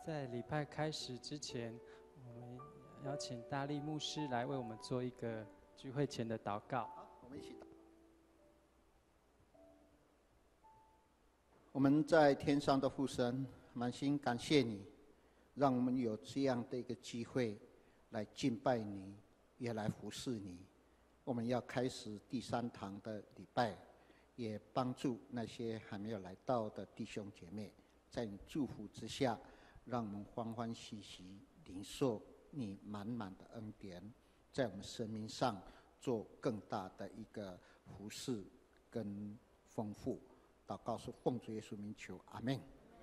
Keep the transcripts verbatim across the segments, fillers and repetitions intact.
在礼拜开始之前，我们邀请大力牧师来为我们做一个聚会前的祷告。 好，我们一起祷。我们在天上的父神，满心感谢你，让我们有这样的一个机会来敬拜你，也来服侍你。我们要开始第三堂的礼拜，也帮助那些还没有来到的弟兄姐妹，在你祝福之下，让我们欢欢喜喜领受你满满的恩典，在我们生命上做更大的一个服侍跟丰富。祷告是奉主耶稣名求，阿们。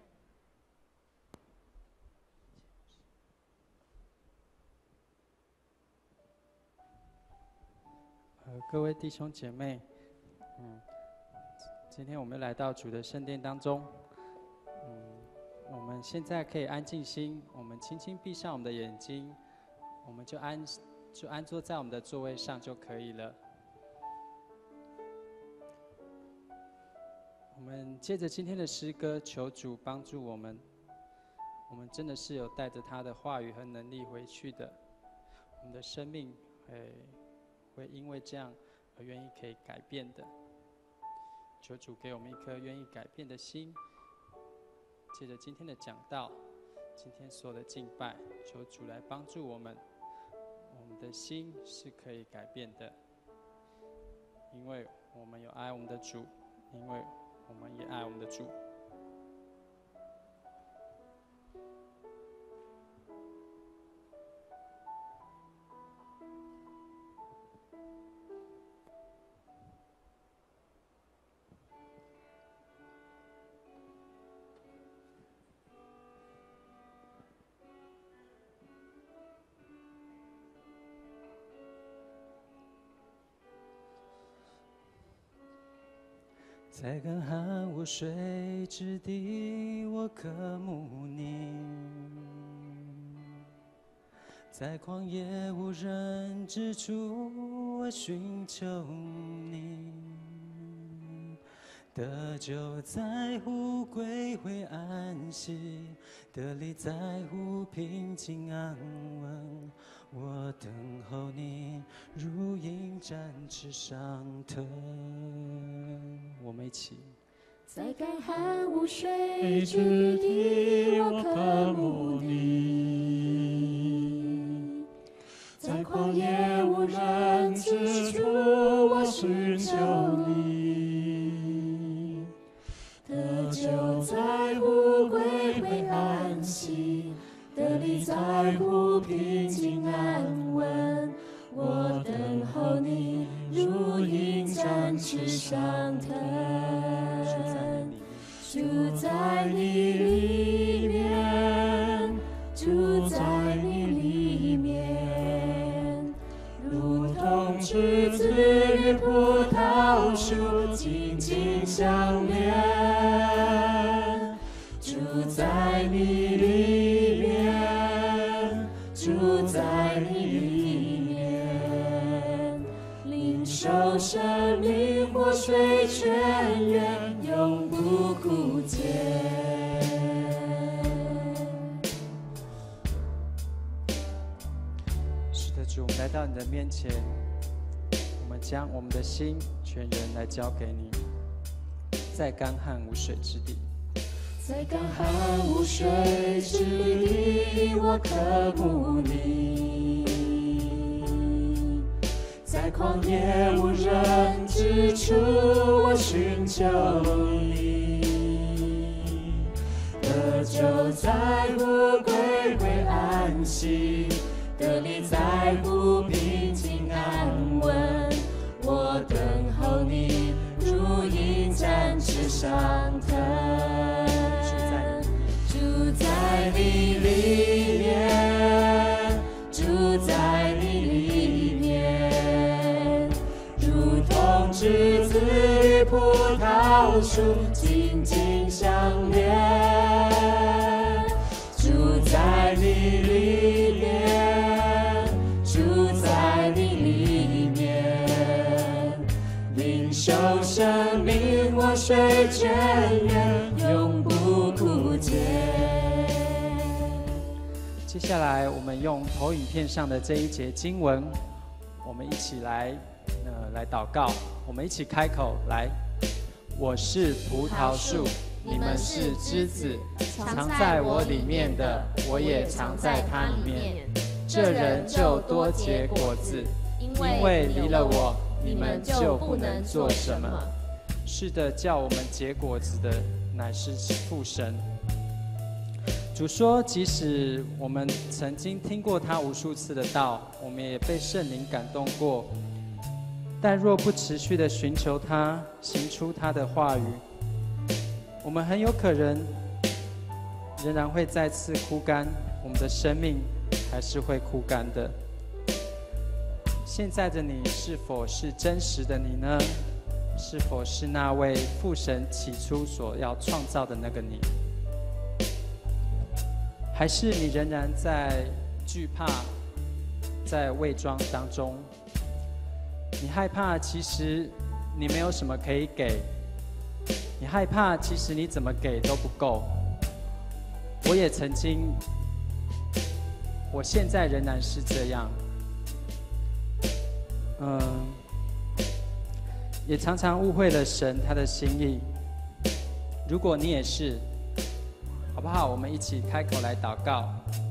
呃，各位弟兄姐妹，嗯，今天我们来到主的圣殿当中，嗯，我们现在可以安静心，我们轻轻闭上我们的眼睛，我们就安就安坐在我们的座位上就可以了。我们借着今天的诗歌，求主帮助我们。我们真的是有带着他的话语和能力回去的，我们的生命会会因为这样而愿意可以改变的。求主给我们一颗愿意改变的心。借着今天的讲道，今天所有的敬拜，求主来帮助我们，我们的心是可以改变的，因为我们有爱我们的主，因为我们也爱我们的主。在干旱无水之地，我渴慕你；在旷野无人之处，我寻求你。得救在乎归回安息，得力在乎平静安稳。我等候你，如鹰展翅上腾。我们一起。 在干旱无水之地，我渴慕你；在旷野无人之处，我寻求你。得救在乎归回安息，得力在乎平静安稳。我等候你，如鹰展翅上腾。住在你里面，住在你里面，如同枝子与葡萄树紧紧相连。住在你里面，住在你里面，领受生命活水泉源，永不枯竭。 是的，主，我们来到你的面前，我们将我们的心全人来交给你，在干旱无水之地。 在干旱无水之地，我渴慕你；在旷野无人之处，我寻求你。得救在乎归回安息，得力在乎平静安稳。我等候你，如鹰展翅上腾。住在你里面，住在你里面，如同枝子与葡萄树紧紧相连。住在你里面，住在你里面，领受生命活水泉源，永不枯竭。 接下来，我们用投影片上的这一节经文，我们一起来，呃，来祷告。我们一起开口来：我是葡萄树，你们是枝子，藏在我里面的，我也藏在它里面。这人就多结果子，因为离了我，你们就不能做什么。是的，叫我们结果子的，乃是父神。主说，即使我们曾经听过他无数次的道，我们也被圣灵感动过，但若不持续的寻求他，行出他的话语，我们很有可能仍然会再次枯干，我们的生命还是会枯干的。现在的你是否是真实的你呢？是否是那位父神起初所要创造的那个你？还是你仍然在惧怕，在伪装当中？你害怕，其实你没有什么可以给；你害怕，其实你怎么给都不够。我也曾经，我现在仍然是这样。嗯。也常常误会了神他的心意。如果你也是，好不好？我们一起开口来祷告，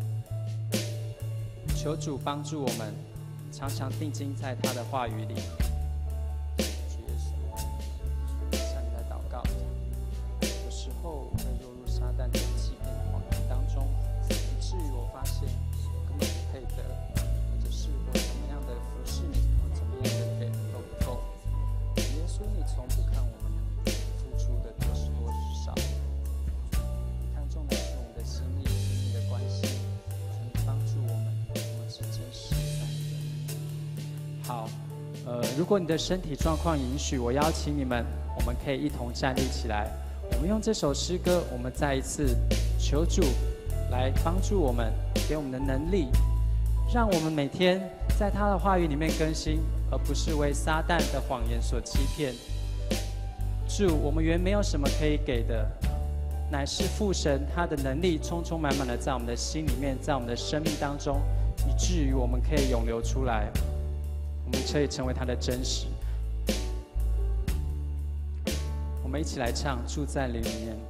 求主帮助我们，常常定睛在他的话语里。主耶稣，向你来祷告。有时候会落入撒旦的欺骗谎言当中，以至于我发现根本不配得，或者是我怎么样的服侍你，我怎么样的给都不够。耶稣，你从不看我们付出的多是多是少，你看重的是我们的心意，你的关系，求你帮助我们，我们是真实在你的。好，呃，如果你的身体状况允许，我邀请你们，我们可以一同站立起来。我们用这首诗歌，我们再一次求主来帮助我们，给我们的能力，让我们每天在他的话语里面更新，而不是为撒旦的谎言所欺骗。主，我们原没有什么可以给的，乃是父神他的能力充充满满的在我们的心里面，在我们的生命当中，以至于我们可以涌流出来，我们可以成为他的真实。我们一起来唱《住在你里面》。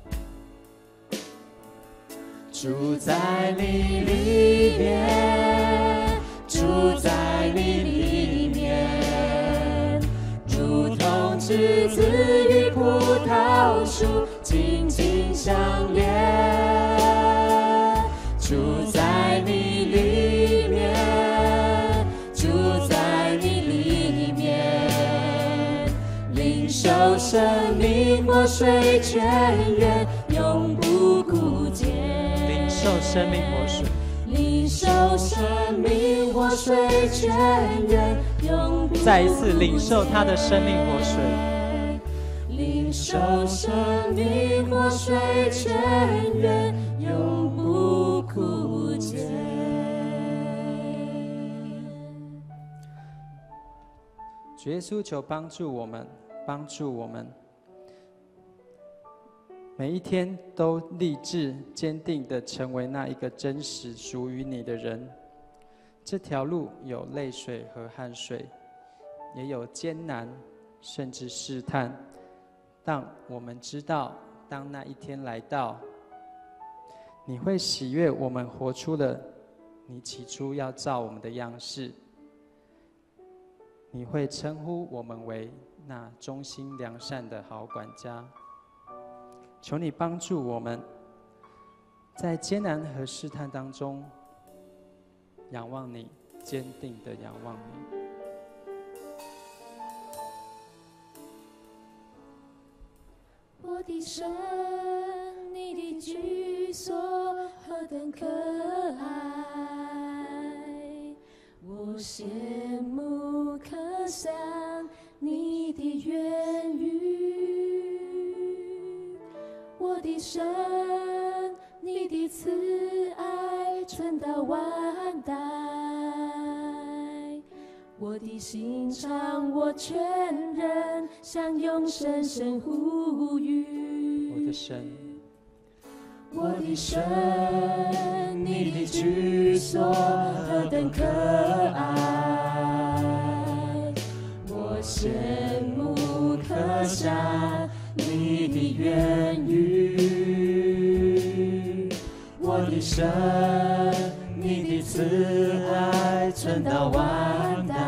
住在你里面，住在你里面，如同枝子与葡萄树紧紧相连。住在你里面，住在你里面，领受生命活水泉源，永不枯竭。 领受生命活水， 领受生命活水泉源，永不枯竭。 再一次领受他的生命活水， 领受生命活水泉源，永不枯竭。 主耶稣，求帮助我们，帮助我们。每一天都立志坚定地成为那一个真实属于你的人。这条路有泪水和汗水，也有艰难，甚至试探。但我们知道，当那一天来到，你会喜悦我们活出了你起初要造我们的样式。你会称呼我们为那忠心良善的好管家。求你帮助我们，在艰难和试探当中，仰望你，坚定地仰望你。 我的神，你的居所何等可爱，我羡慕可想你的言语。我的神，你的慈爱存到万代，我的心肠我全人向永生神呼吁。 我的神， 我的神，你的居所何等可爱，我羡慕刻下你的言语。我的神，你的慈爱存到万代，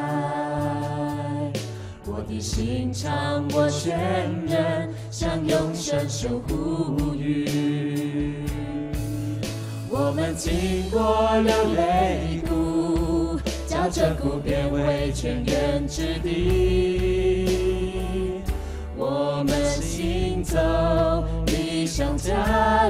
我的心肠我全人向永生守护于。我们经过流泪谷，叫这谷变为泉源之地。我们行走理想家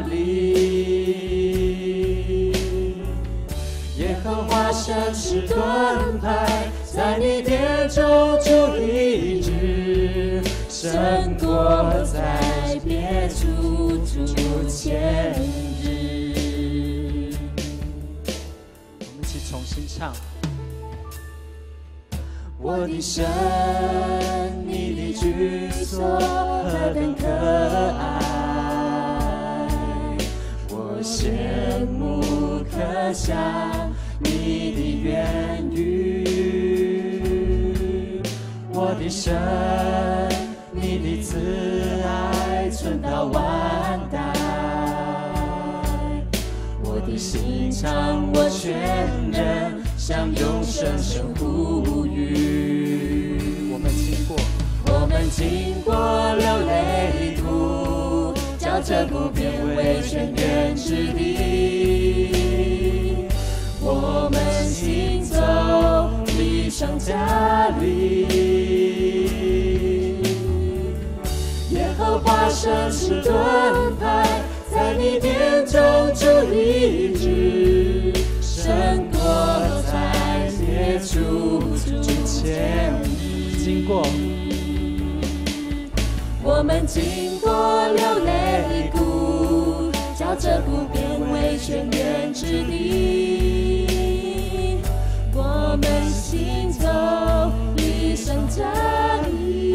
里，耶和华神是盾牌，在你殿中主立志，胜过在别处主前日。 我们一起重新唱。 我的神，你的居所何等可爱，我羡慕刻下你的言语。我的神，你的慈爱存到万代，我的心肠我全人向永生守护于。 我们经过， 我们经过流泪谷，叫这谷变为泉源之地。我们行走理想家里，耶和华神是盾牌，在你殿中主立志，胜过在别处主前经过， 我们经过流泪谷，叫这谷变为泉源之地。我们行走理想家里，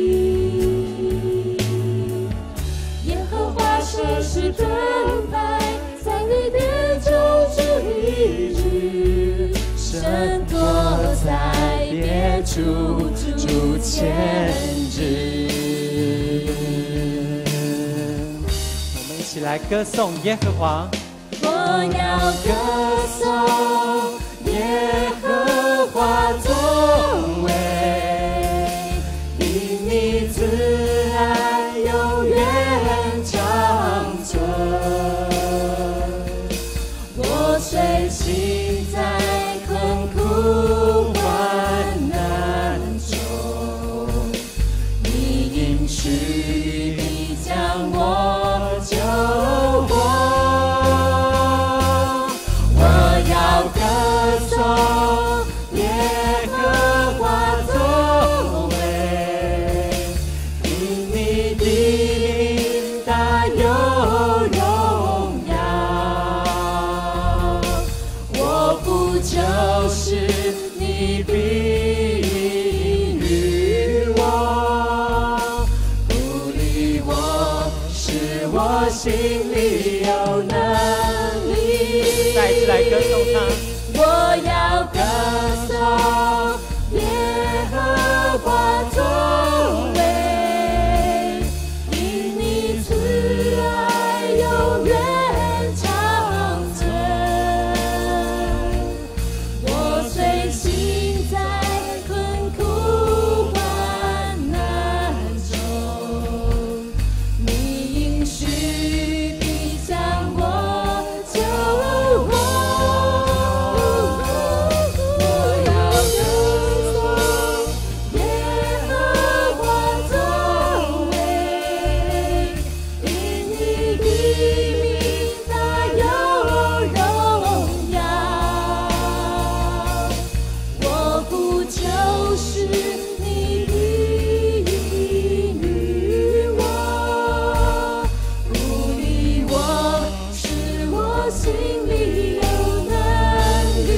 耶和华神是盾牌，在你殿中主立志，胜过在别处主前日。 我们一起来歌颂耶和华。 我要歌颂耶和华作为，因你慈爱永远长存。我虽行在困苦患难中，你应许必将我救活。我要歌颂耶和华作为，因你的名大有荣耀。我不就是你必与我，鼓励我，使我心里有能力。 再一次来歌颂他。 我要歌颂耶和华作为，因你慈爱永远长存。我虽行在困苦患难中，你应许必将我救活。我要歌颂耶和华作为，因你的名大有荣耀。我不就是你的与我，鼓励我，使我心里有能力。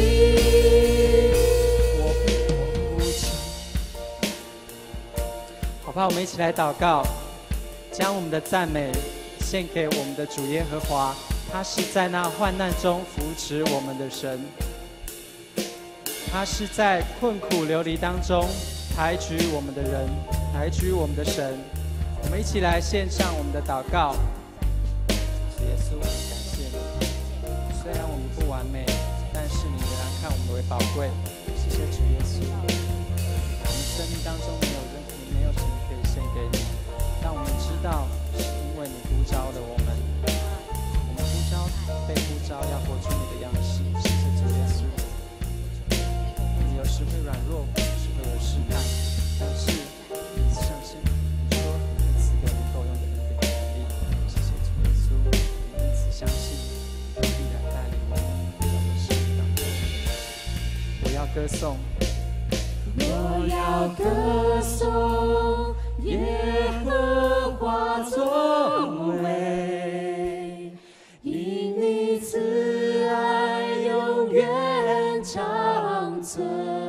好吧，我们一起来祷告，将我们的赞美献给我们的主耶和华，他是在那患难中扶持我们的神，他是在困苦流离当中抬举我们的人，抬举我们的神。我们一起来献上我们的祷告。主耶稣，感谢你，虽然我们不完美，但是你仍然看我们为宝贵。谢谢主耶稣，我们生命当中没有任没有什么可以献给你，但我们知道是因为你呼召了我们，我们呼召被呼召要活出你的样式。谢谢主耶稣。我们有时会软弱，有时会有试探，但是你相信你说你会赐给我们够用的恩典和能力。谢谢主耶稣，我们因此相信你必然带领我们在我们生命当中。我要歌颂， 我要歌颂耶和华作为，因你慈爱永远长存。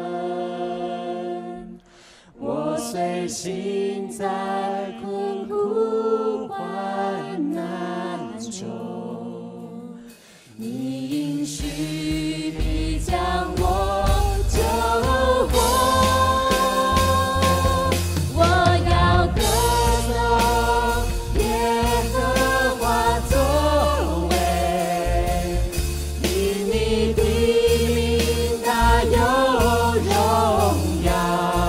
我虽行在困苦患难中，你应许必将我救活。我要歌颂耶和华作为，因你的名大有荣耀。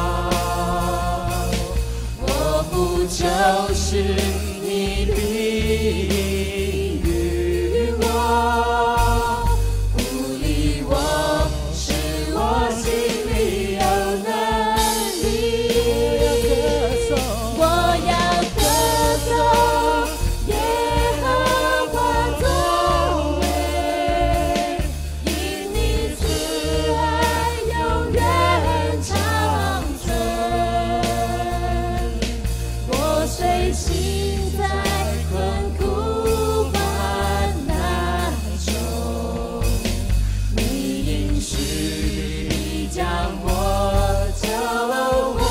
我不就是你必与我，鼓励我，使我心里有能力。我要歌颂耶和华作为，因你慈爱永远长存。我虽行在困苦患难中，你应许必将我救活。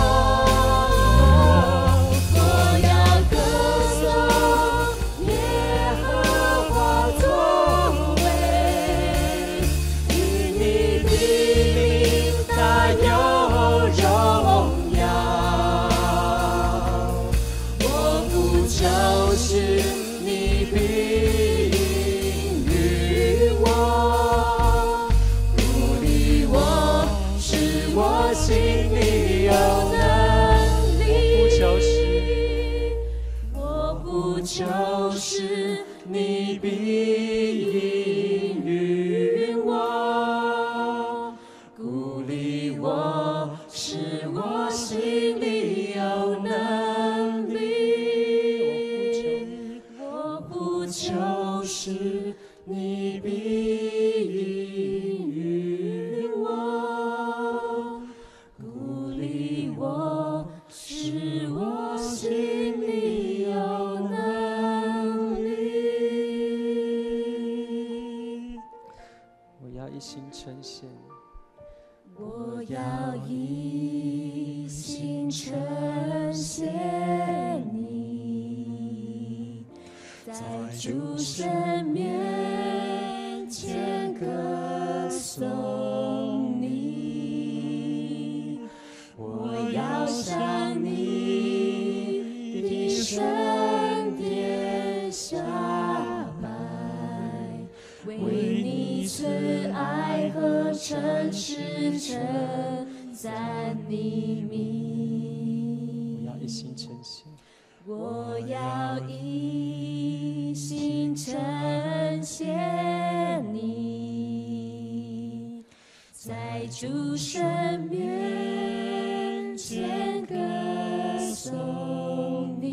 我要歌颂耶和华作为，因你的名大有荣耀。我不就是你必与我，鼓励我，使我心里有能力。我不就是你必与我，鼓励我，使我心里有能力。我不就是你必与我，鼓励我，使我心里有能力。 我要一心称谢你。 我要一心称谢你，在主神面前歌颂你。我要向你的圣殿下拜，为你慈爱和诚实称赞你名。 我要一心称谢。 我要一心称谢你，在主神面前歌颂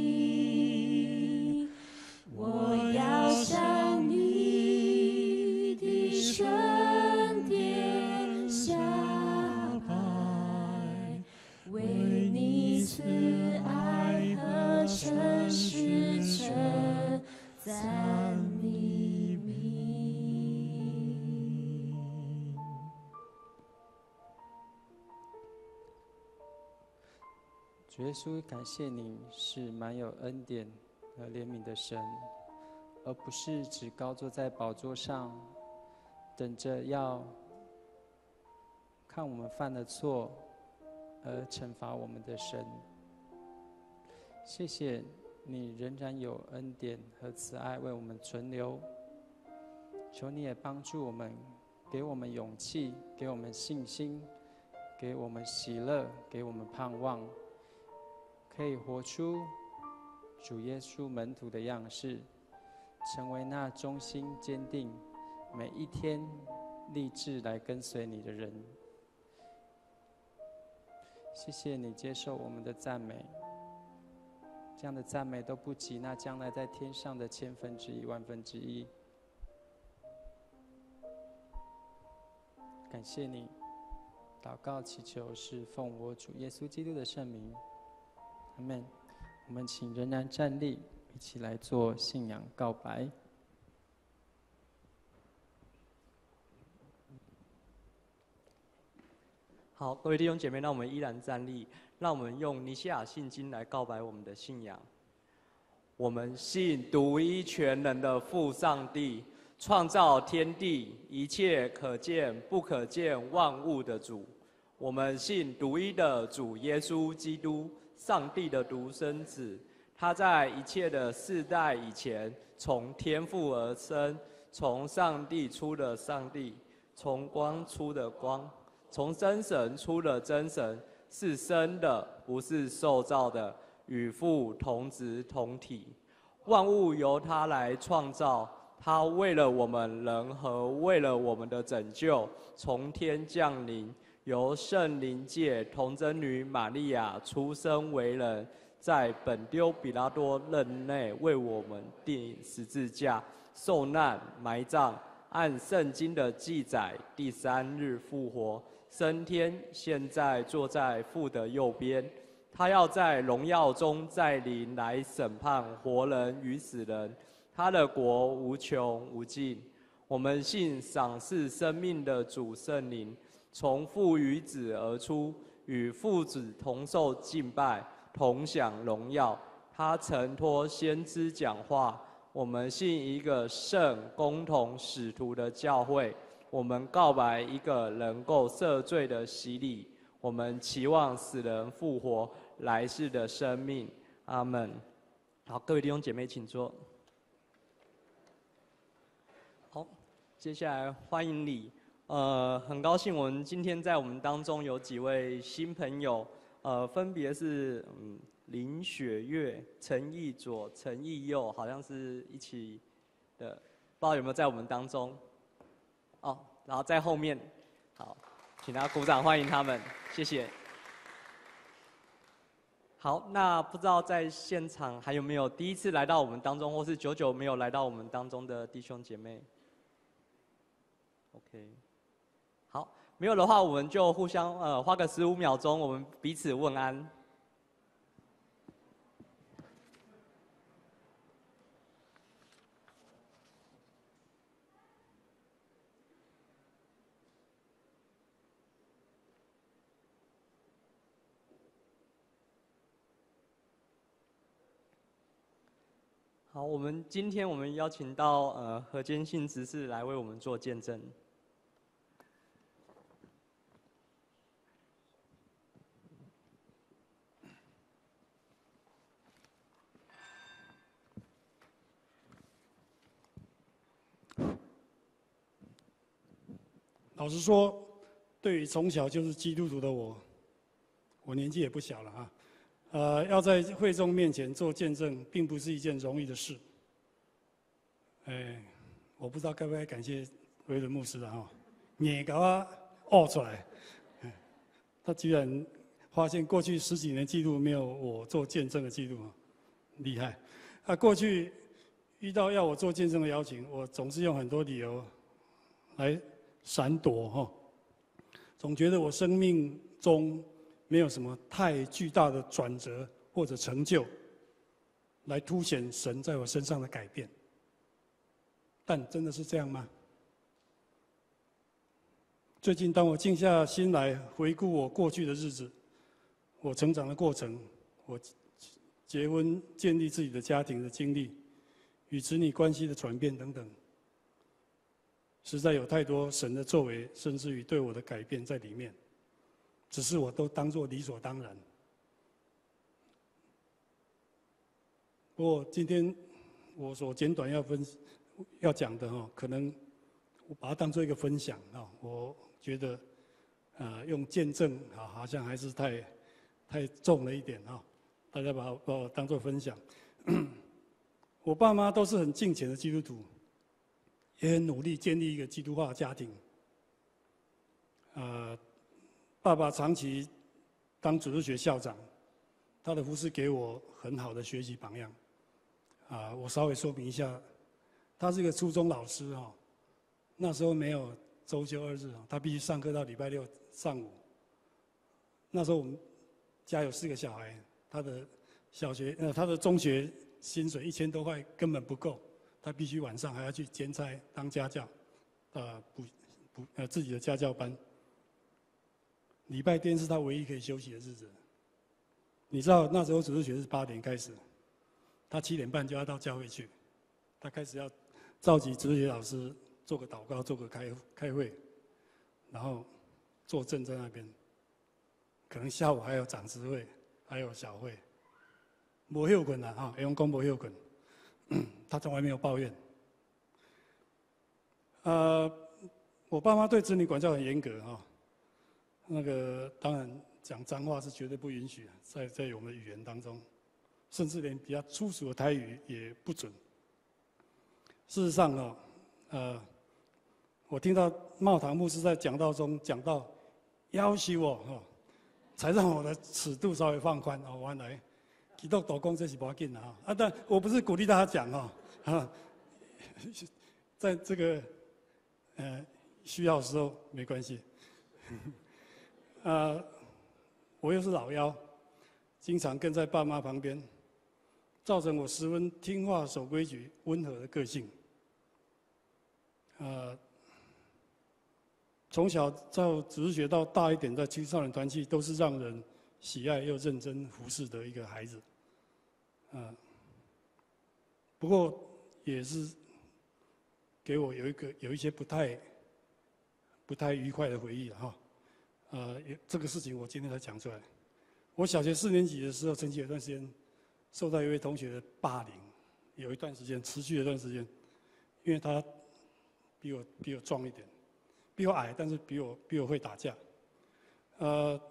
你。我要向你的圣殿下拜，为你慈爱和诚实称赞你名。 主耶稣，感谢你是满有恩典和怜悯的神，而不是只高坐在宝座上，等着要看我们犯了错而惩罚我们的神。谢谢你仍然有恩典和慈爱为我们存留，求你也帮助我们，给我们勇气，给我们信心，给我们喜乐，给我们盼望，可以活出主耶稣门徒的样式，成为那忠心坚定，每一天立志来跟随你的人。谢谢你接受我们的赞美，这样的赞美都不及那将来在天上的千分之一、万分之一。感谢你，祷告祈求是奉我主耶稣基督的圣名，阿们。我们请仍然站立，一起来做信仰告白。 好，各位弟兄姐妹，让我们依然站立，让我们用尼西亚信经来告白我们的信仰。我们信独一全能的父上帝，创造天地一切可见不可见万物的主。我们信独一的主耶稣基督，上帝的独生子。他在一切的世代以前，从天父而生，从上帝出的上帝，从光出的光。从真神出了真神，是生的，不是受造的，与父同质同体。万物由他来创造，他为了我们人和为了我们的拯救，从天降临，由圣灵界童真女玛利亚出生为人，在本丢比拉多任内为我们钉十字架，受难埋葬，按圣经的记载，第三日复活。升天，现在坐在父的右边，他要在荣耀中再临来审判活人与死人，他的国无穷无尽。我们信赏赐生命的主圣灵，从父与子而出，与父子同受敬拜，同享荣耀。他承托先知讲话。我们信一个圣公同使徒的教会。我们告白一个能够赦罪的洗礼，我们期望死人复活，来世的生命。阿们。好，各位弟兄姐妹，请坐。好，接下来欢迎你。呃，很高兴我们今天在我们当中有几位新朋友，呃，分别是嗯林雪月、陈义佐、陈义佑，好像是一起的，不知道有没有在我们当中。哦，然后在后面，好，请大家鼓掌欢迎他们，谢谢。好，那不知道在现场还有没有第一次来到我们当中，或是久久没有来到我们当中的弟兄姐妹 ？OK， 好，没有的话，我们就互相呃花个十五秒钟，我们彼此问安。好，我们今天我们邀请到呃何坚信执事来为我们做见证。 老实说，对于从小就是基督徒的我，我年纪也不小了啊。呃，要在会众面前做见证，并不是一件容易的事。哎，我不知道该不该感谢维伦牧师啊，你给我拗出来，他居然发现过去十几年记录没有我做见证的记录，厉害。啊，过去遇到要我做见证的邀请，我总是用很多理由来闪躲哈，总觉得我生命中没有什么太巨大的转折或者成就，来凸显神在我身上的改变。但真的是这样吗？最近当我静下心来回顾我过去的日子，我成长的过程，我结婚、建立自己的家庭的经历，与子女关系的转变等等，实在有太多神的作为，甚至于对我的改变在里面，只是我都当作理所当然。不过今天我所简短要分要讲的哈，可能我把它当做一个分享啊，我觉得呃用见证啊，好像还是太太重了一点啊，大家把把我当做分享。我爸妈都是很敬虔的基督徒，也很努力建立一个基督化的家庭。呃，爸爸长期当主日学校长，他的服事给我很好的学习榜样。啊、呃，我稍微说明一下，他是一个初中老师哈、哦，那时候没有周休二日，他必须上课到礼拜六上午。那时候我们家有四个小孩，他的小学呃他的中学薪水一千多块根本不够，他必须晚上还要去兼差当家教，呃补补呃自己的家教班。礼拜天是他唯一可以休息的日子。你知道那时候主日学是八点开始，他七点半就要到教会去，他开始要召集主日学老师做个祷告，做个开开会，然后坐正在那边。可能下午还有长执会，还有小会。没休困啦哈，用讲没休困，他从来没有抱怨。呃，我爸妈对子女管教很严格哈，那个当然讲脏话是绝对不允许的，在在我们的语言当中，甚至连比较粗俗的台语也不准。事实上哦，呃，我听到茂堂牧师在讲道中讲到要求我哈，才让我的尺度稍微放宽哦，原来。基督徒讲这是不要紧的啊，啊，但我不是鼓励大家讲哈，啊，在这个呃需要的时候没关系。啊，我又是老幺，经常跟在爸妈旁边，造成我十分听话、守规矩、温和的个性。啊，从小到只是学到大一点，在青少年团契都是让人喜爱又认真服侍的一个孩子。啊，不过也是给我有一个有一些不太不太愉快的回忆了哈。呃，这个事情我今天才讲出来。我小学四年级的时候，曾经有一段时间受到一位同学的霸凌，有一段时间持续了一段时间，因为他比我比我壮一点，比我矮，但是比我比我会打架。呃。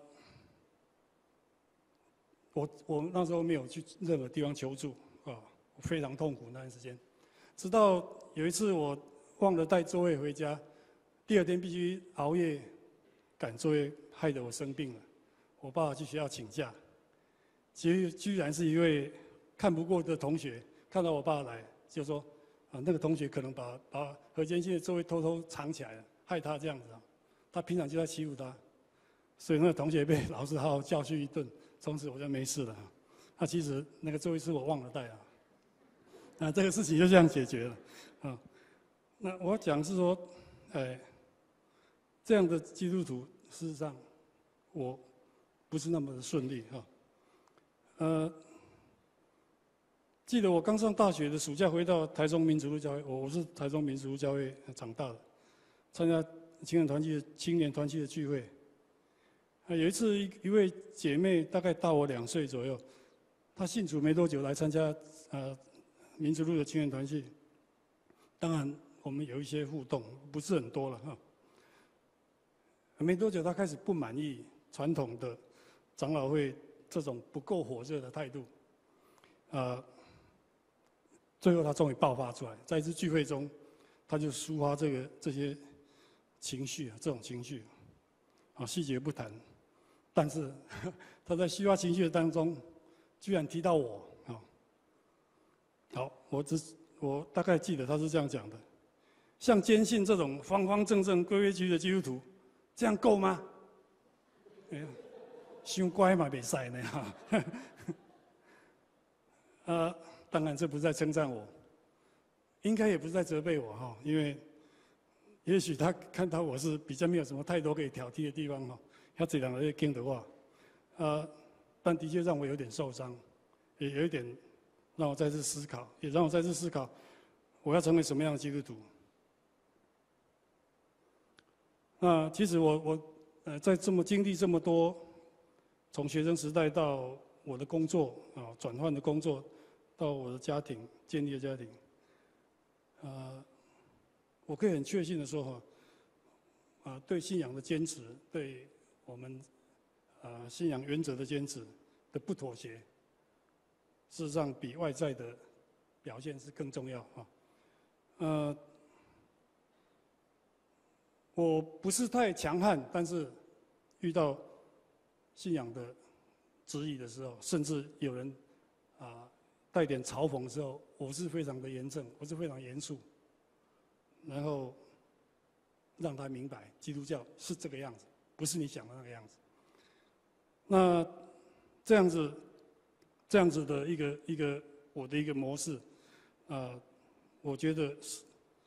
我我那时候没有去任何地方求助啊，我非常痛苦那段时间。直到有一次我忘了带作业回家，第二天必须熬夜赶作业，害得我生病了。我爸爸去学校请假，居居然是一位看不过的同学看到我爸来，就说啊那个同学可能把把何坚信的作业偷偷藏起来了，害他这样子啊。他平常就在欺负他，所以那个同学被老师好好教训一顿。从此我就没事了。那、啊、其实那个作业是我忘了带啊，那这个事情就这样解决了。啊，那我讲是说，哎，这样的基督徒，事实上我不是那么的顺利哈。呃，记得我刚上大学的暑假回到台中民主路教会，我我是台中民主路教会长大的，参加青年团契的青年团契的聚会。有一次，一一位姐妹大概大我两岁左右，她信主没多久来参加呃民族路的青年团契。当然，我们有一些互动，不是很多了哈。没多久，她开始不满意传统的长老会这种不够火热的态度，呃，最后她终于爆发出来，在一次聚会中，她就抒发这个这些情绪啊，这种情绪，啊，细节不谈。但是他在抒发情绪的当中，居然提到我啊！好，我只我大概记得他是这样讲的：像坚信这种方方正正、规规矩矩的基督徒，这样够吗？哎呀，太乖嘛，袂使呢哈！呃，当然这不是在称赞我，应该也不是在责备我哈，因为也许他看到我是比较没有什么太多可以挑剔的地方哈。他这两个月跟的话，呃，但的确让我有点受伤， 也有一点让我再次思考，也让我再次思考我要成为什么样的基督徒。那其实我我呃在这么经历这么多，从学生时代到我的工作啊，转换的工作，到我的家庭建立的家庭，呃，我可以很确信的说哈，啊，对信仰的坚持，对我们啊信仰原则的坚持的不妥协，事实上比外在的表现是更重要啊。呃，我不是太强悍，但是遇到信仰的质疑的时候，甚至有人啊带点嘲讽的时候，我是非常的严正，我是非常严肃，然后让他明白基督教是这个样子，不是你想的那个样子。那这样子，这样子的一个一个我的一个模式，啊，我觉得是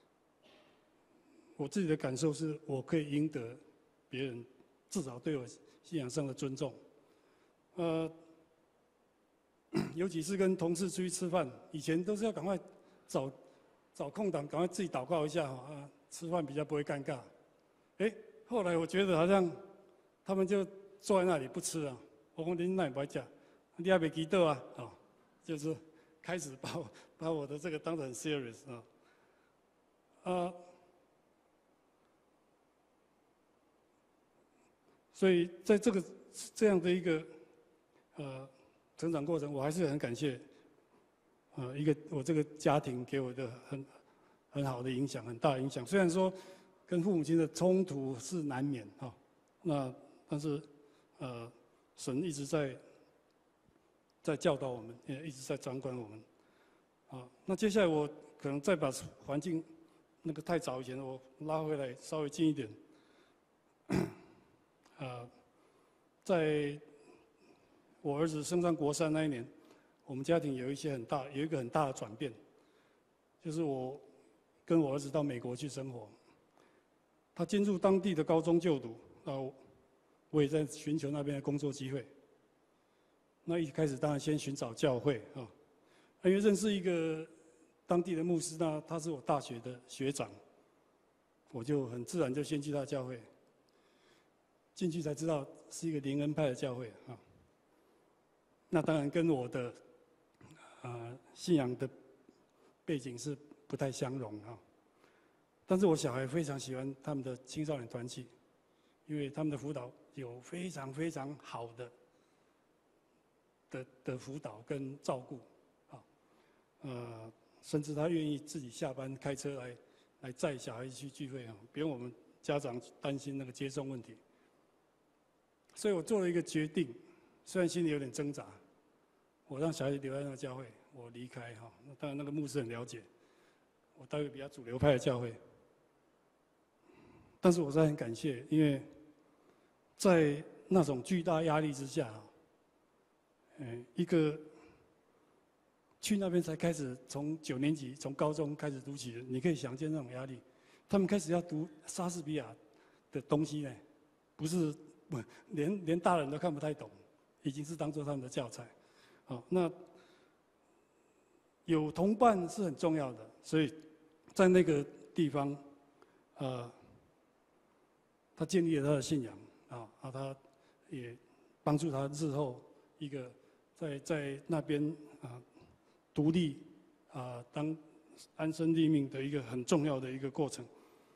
我自己的感受是，我可以赢得别人至少对我信仰上的尊重。呃，尤其是跟同事出去吃饭，以前都是要赶快找找空档，赶快自己祷告一下啊，吃饭比较不会尴尬。哎，后来我觉得好像他们就坐在那里不吃啊，我说您那也不爱讲，你还没祈祷啊，啊，就是开始把我把我的这个当得很 serious 啊，呃，所以在这个这样的一个呃成长过程，我还是很感谢，呃，一个我这个家庭给我的很很好的影响，很大的影响。虽然说跟父母亲的冲突是难免哈，那但是呃，神一直在在教导我们，也一直在掌管我们。啊，那接下来我可能再把环境那个太早以前我拉回来稍微近一点。呃，在我儿子升上国三那一年，我们家庭有一些很大，有一个很大的转变，就是我跟我儿子到美国去生活，他进入当地的高中就读，那我也在寻求那边的工作机会。那一开始当然先寻找教会啊，因为认识一个当地的牧师，那他是我大学的学长，我就很自然就先去他的教会。进去才知道是一个灵恩派的教会啊，那当然跟我的呃信仰的背景是不太相容啊。但是我小孩非常喜欢他们的青少年团契，因为他们的辅导有非常非常好的的的辅导跟照顾啊，呃，甚至他愿意自己下班开车来来载小孩去聚会啊，不用我们家长担心那个接送问题。所以我做了一个决定，虽然心里有点挣扎，我让小孩子留在那个教会，我离开哈。那当然那个牧师很了解，我待会比较主流派的教会。但是我实在很感谢，因为在那种巨大压力之下，嗯，一个去那边才开始从九年级从高中开始读起的，你可以想见那种压力。他们开始要读莎士比亚的东西呢，不是。不，连连大人都看不太懂，已经是当做他们的教材。好，那有同伴是很重要的，所以在那个地方，呃，他建立了他的信仰啊，啊，他也帮助他日后一个在在那边啊独立啊当安身立命的一个很重要的一个过程。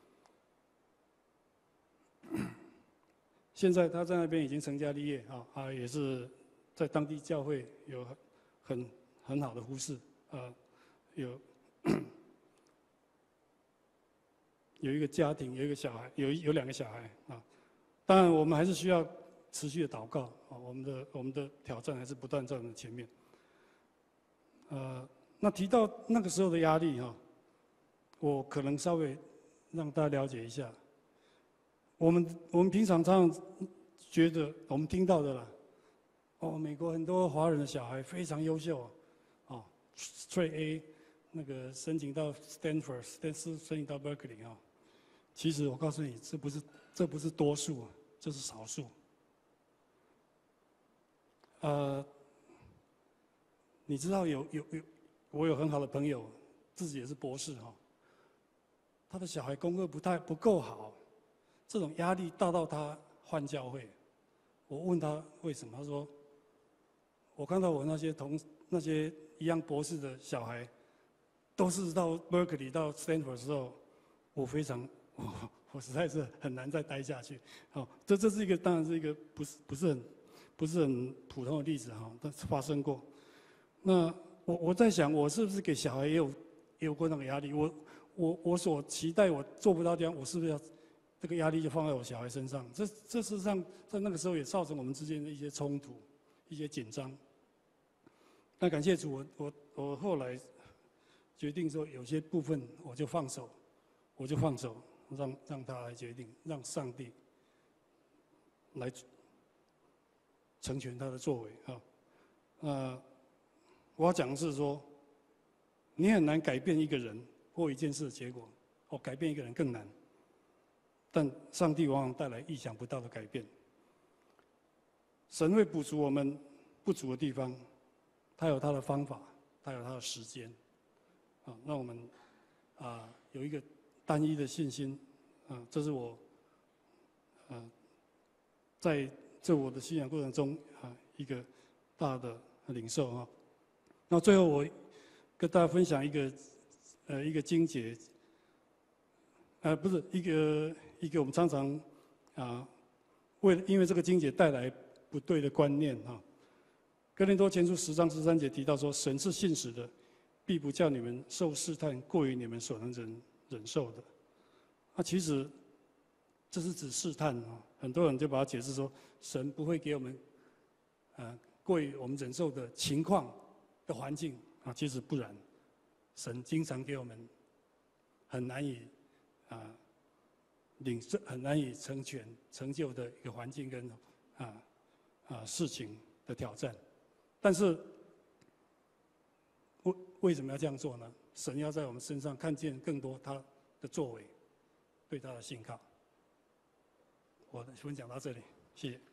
现在他在那边已经成家立业啊，啊也是在当地教会有很很好的服事啊，有有一个家庭，有一个小孩，有有两个小孩啊。当然，我们还是需要持续的祷告啊，我们的我们的挑战还是不断在我们的前面。呃，那提到那个时候的压力哈，我可能稍微让大家了解一下。我们我们平常常常觉得我们听到的啦，哦，美国很多华人的小孩非常优秀，哦 ，Straight A， 那个申请到 Stanford， 申申请到 Berkeley 啊，其实我告诉你，这不是这不是多数，这是少数。呃， 你知道有有有，我有很好的朋友，自己也是博士哈，他的小孩功课不太不够好，这种压力大到他换教会。我问他为什么，他说：“我看到我那些同那些一样博士的小孩，都是到 Berkeley 到 Stanford 的时候，我非常我我实在是很难再待下去。”哦，这这是一个当然是一个不是不是很不是很普通的例子哈，但是发生过。那我我在想，我是不是给小孩也有也有过那个压力？我我我所期待我做不到这样，我是不是要这个压力就放在我小孩身上？这这事实上在那个时候也造成我们之间的一些冲突、一些紧张。那感谢主，我我我后来决定说，有些部分我就放手，我就放手，让让他来决定，让上帝来成全他的作为啊。呃，我要讲的是说，你很难改变一个人或一件事的结果，哦，改变一个人更难。但上帝往往带来意想不到的改变。神会补足我们不足的地方，他有他的方法，他有他的时间，啊，让我们啊有一个单一的信心，啊，这是我啊在这我的信仰过程中啊一个大的领受啊。那最后我跟大家分享一个呃一个经节，呃不是一个一个我们常常啊为了因为这个经节带来不对的观念啊。哥林多前书十章十三节提到说，神是信实的，必不叫你们受试探过于你们所能忍忍受的。那其实这是指试探啊，很多人就把它解释说，神不会给我们啊过于我们忍受的情况的环境啊，其实不然，神经常给我们很难以啊领受、很难以成全、成就的一个环境跟啊啊事情的挑战。但是，为为什么要这样做呢？神要在我们身上看见更多他的作为，对他的信靠。我的分享到这里，谢谢。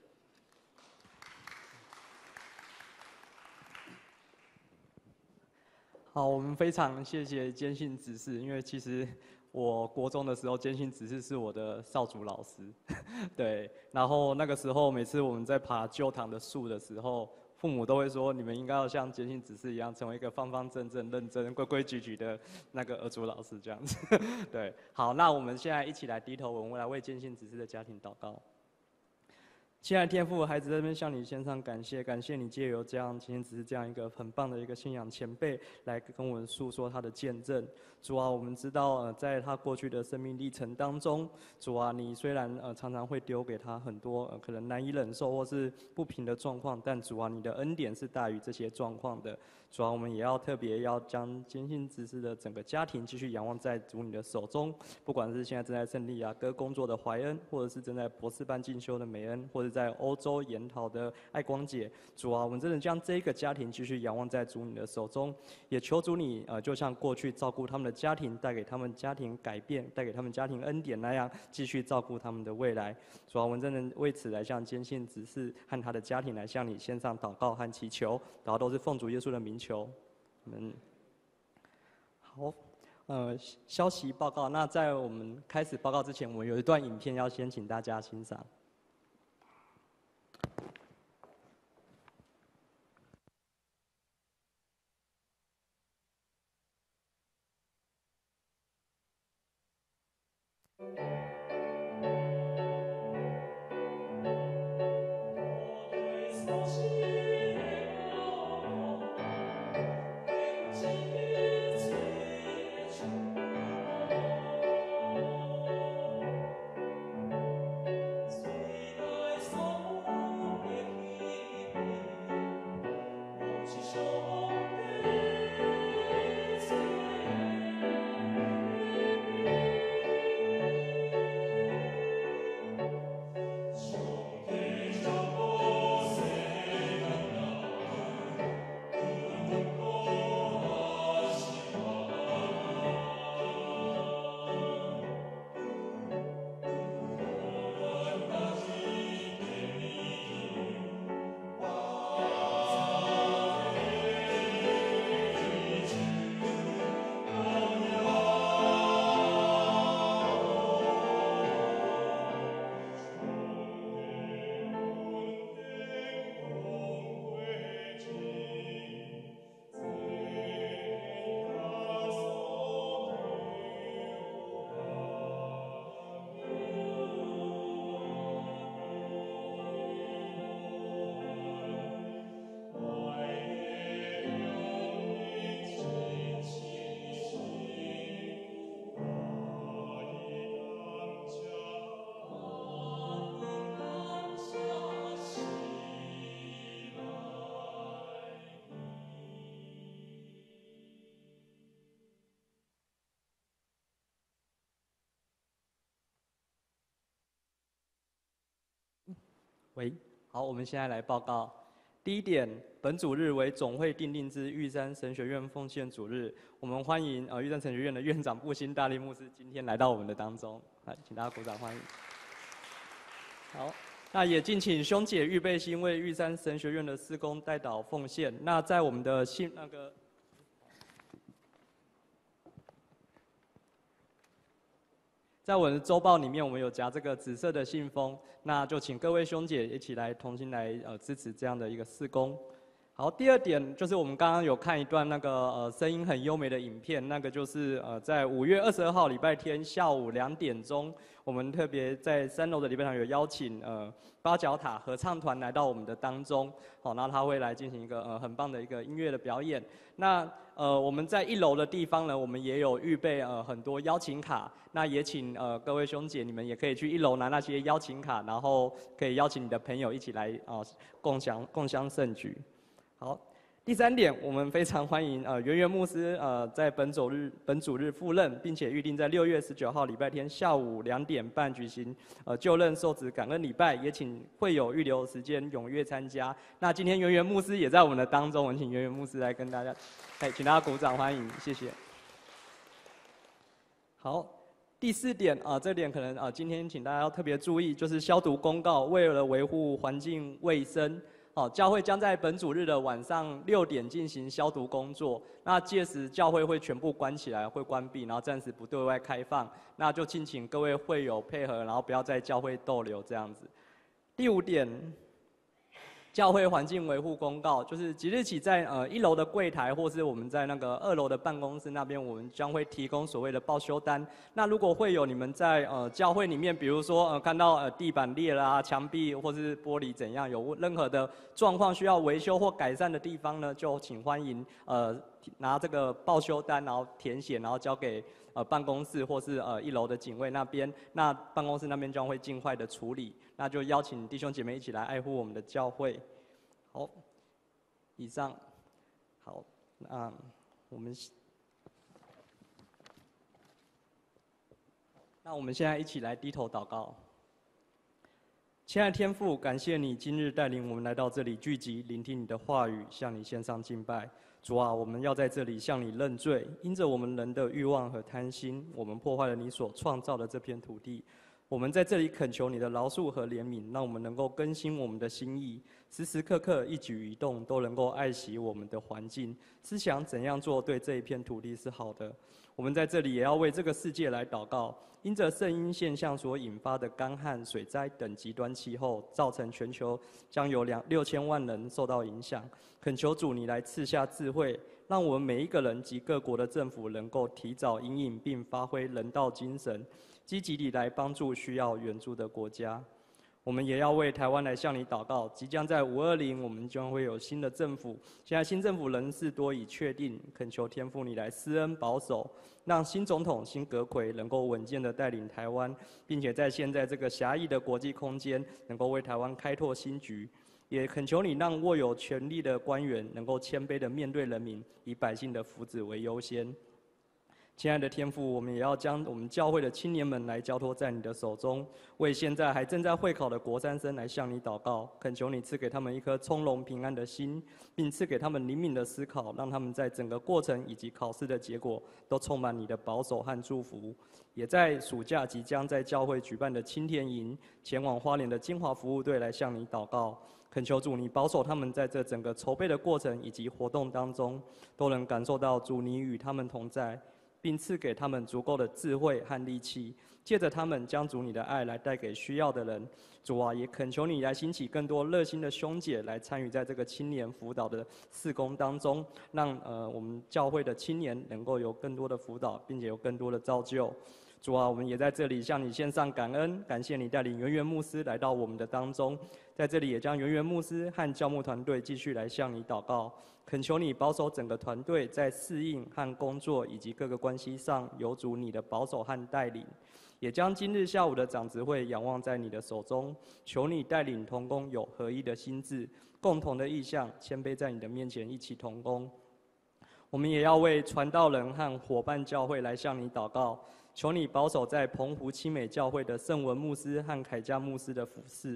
好，我们非常谢谢坚信执事，因为其实我国中的时候，坚信执事是我的少主老师，对。然后那个时候，每次我们在爬旧堂的树的时候，父母都会说，你们应该要像坚信执事一样，成为一个方方正正、认真、规规矩矩的那个儿主老师这样子。对，好，那我们现在一起来低头，我们来为坚信执事的家庭祷告。亲爱的天父，孩子在这边向你献上感谢，感谢你借由这样，今天只是这样一个很棒的一个信仰前辈来跟我们诉说他的见证。主啊，我们知道，呃，在他过去的生命历程当中，主啊，你虽然呃常常会丢给他很多呃可能难以忍受或是不平的状况，但主啊，你的恩典是大于这些状况的。主啊，我们也要特别要将坚信执事的整个家庭继续仰望在主你的手中，不管是现在正在圣地亚哥工作的怀恩，或者是正在博士班进修的美恩，或者在欧洲研讨的爱光姐。主啊，我们真的将这一个家庭继续仰望在主你的手中，也求主你呃，就像过去照顾他们的家庭，带给他们家庭改变，带给他们家庭恩典那样，继续照顾他们的未来。主啊，我们真的为此来向坚信执事和他的家庭来向你献上祷告和祈求，祷告都是奉主耶稣的名求。我们好，呃，消息报告。那在我们开始报告之前，我们有一段影片要先请大家欣赏。 喂，好，我们现在来报告。第一点，本主日为总会订定之玉山神学院奉献主日，我们欢迎呃玉山神学院的院长布辛大力牧师今天来到我们的当中，来，请大家鼓掌欢迎。好。那也敬请兄姐预备心为玉山神学院的事工代祷奉献。那在我们的信那个，在我们的周报里面，我们有夹这个紫色的信封，那就请各位兄姐一起来同心来呃支持这样的一个事工。好，第二点就是我们刚刚有看一段那个呃声音很优美的影片，那个就是呃在五月二十二号礼拜天下午两点钟，我们特别在三楼的礼拜堂有邀请呃八角塔合唱团来到我们的当中，好，那他会来进行一个呃很棒的一个音乐的表演。那呃我们在一楼的地方呢，我们也有预备呃很多邀请卡，那也请呃各位兄姐你们也可以去一楼拿那些邀请卡，然后可以邀请你的朋友一起来啊、呃、共享共襄盛举。好，第三点，我们非常欢迎呃圆圆牧师呃在本主日本主日赴任，并且预定在六月十九号礼拜天下午两点半举行呃就任受职感恩礼拜，也请会友预留时间踊跃参加。那今天圆圆牧师也在我们的当中，我们请圆圆牧师来跟大家，哎，请大家鼓掌欢迎，谢谢。好。第四点啊、呃，这点可能啊、呃，今天请大家要特别注意，就是消毒公告，为了维护环境卫生。好，教会将在本主日的晚上六点进行消毒工作。那届时教会会全部关起来，会关闭，然后暂时不对外开放。那就敬请各位会友配合，然后不要在教会逗留这样子。第五点，教会环境维护公告，就是即日起在呃一楼的柜台，或是我们在那个二楼的办公室那边，我们将会提供所谓的报修单。那如果会有你们在呃教会里面，比如说呃看到呃地板裂啦、墙壁或是玻璃怎样，有任何的状况需要维修或改善的地方呢，就请欢迎呃拿这个报修单，然后填写，然后交给呃办公室或是呃一楼的警卫那边。那办公室那边将会尽快的处理。那就邀请弟兄姐妹一起来爱护我们的教会。好，以上，好，那我们，那我们现在一起来低头祷告。亲爱的天父，感谢你今日带领我们来到这里聚集，聆听你的话语，向你献上敬拜。主啊，我们要在这里向你认罪，因着我们人的欲望和贪心，我们破坏了你所创造的这片土地。我们在这里恳求你的饶恕和怜悯，让我们能够更新我们的心意，时时刻刻一举一动都能够爱惜我们的环境，思想怎样做对这一片土地是好的。我们在这里也要为这个世界来祷告，因着圣婴现象所引发的干旱、水灾等极端气候，造成全球将有两六千万人受到影响。恳求主你来赐下智慧，让我们每一个人及各国的政府能够提早因应并发挥人道精神，积极地来帮助需要援助的国家。我们也要为台湾来向你祷告，即将在五二零，我们将会有新的政府。现在新政府人事多已确定，恳求天父你来施恩保守，让新总统辛格奎能够稳健地带领台湾，并且在现在这个狭义的国际空间，能够为台湾开拓新局。也恳求你让握有权力的官员能够谦卑地面对人民，以百姓的福祉为优先。亲爱的天父，我们也要将我们教会的青年们来交托在你的手中，为现在还正在会考的国三生来向你祷告，恳求你赐给他们一颗从容平安的心，并赐给他们灵敏的思考，让他们在整个过程以及考试的结果都充满你的保守和祝福。也在暑假即将在教会举办的青田营，前往花莲的金华服务队来向你祷告，恳求主你保守他们在这整个筹备的过程以及活动当中，都能感受到主你与他们同在，并赐给他们足够的智慧和力气，借着他们将主你的爱来带给需要的人。主啊，也恳求你来兴起更多热心的兄姐来参与在这个青年辅导的事工当中，让呃我们教会的青年能够有更多的辅导，并且有更多的造就。主啊，我们也在这里向你献上感恩，感谢你带领圆圆牧师来到我们的当中，在这里也将圆圆牧师和教牧团队继续来向你祷告，恳求你保守整个团队在适应和工作以及各个关系上有主你的保守和带领，也将今日下午的长执会仰望在你的手中，求你带领同工有合一的心志，共同的意向，谦卑在你的面前一起同工。我们也要为传道人和伙伴教会来向你祷告，求你保守在澎湖七美教会的圣文牧师和凯嘉牧师的服事，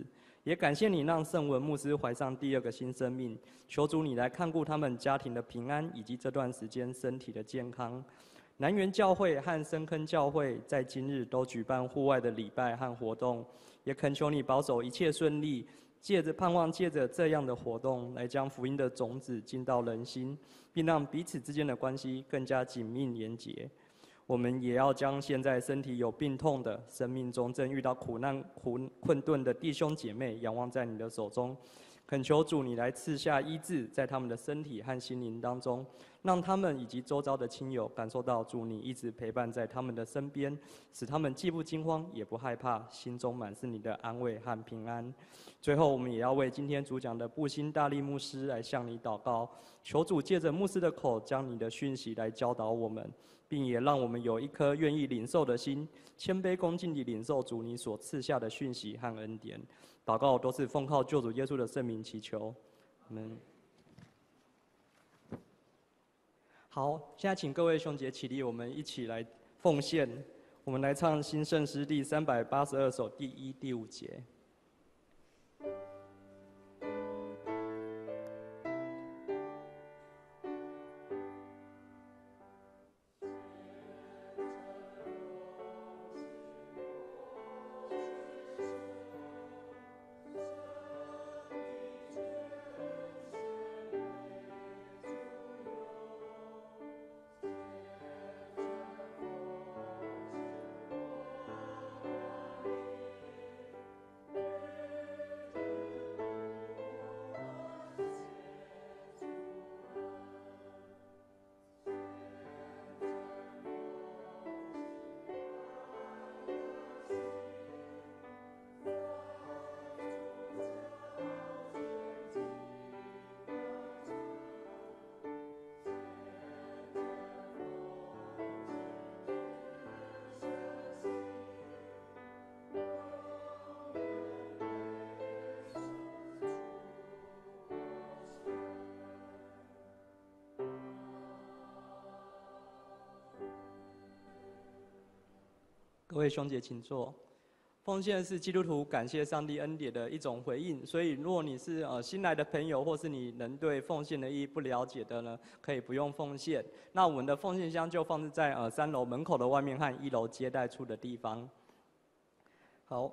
也感谢你让圣文牧师怀上第二个新生命，求主你来看顾他们家庭的平安，以及这段时间身体的健康。南园教会和深坑教会在今日都举办户外的礼拜和活动，也恳求你保守一切顺利，借着盼望借着这样的活动来将福音的种子进到人心，并让彼此之间的关系更加紧密连结。我们也要将现在身体有病痛的、生命中正遇到苦难、苦困顿的弟兄姐妹，仰望在你的手中，恳求主你来赐下医治，在他们的身体和心灵当中，让他们以及周遭的亲友感受到主你一直陪伴在他们的身边，使他们既不惊慌也不害怕，心中满是你的安慰和平安。最后，我们也要为今天主讲的布心大力牧师来向你祷告，求主借着牧师的口，将你的讯息来教导我们，并也让我们有一颗愿意领受的心，谦卑恭敬地领受主你所赐下的讯息和恩典。祷告都是奉靠救主耶稣的圣名祈求，阿们。好，现在请各位兄姐起立，我们一起来奉献。我们来唱新圣诗第三百八十二首第一、第五节。各位兄姐请坐。奉献是基督徒感谢上帝恩典的一种回应，所以如果你是呃新来的朋友，或是你能对奉献的意义不了解的呢，可以不用奉献。那我们的奉献箱就放置在呃三楼门口的外面和一楼接待处的地方。好，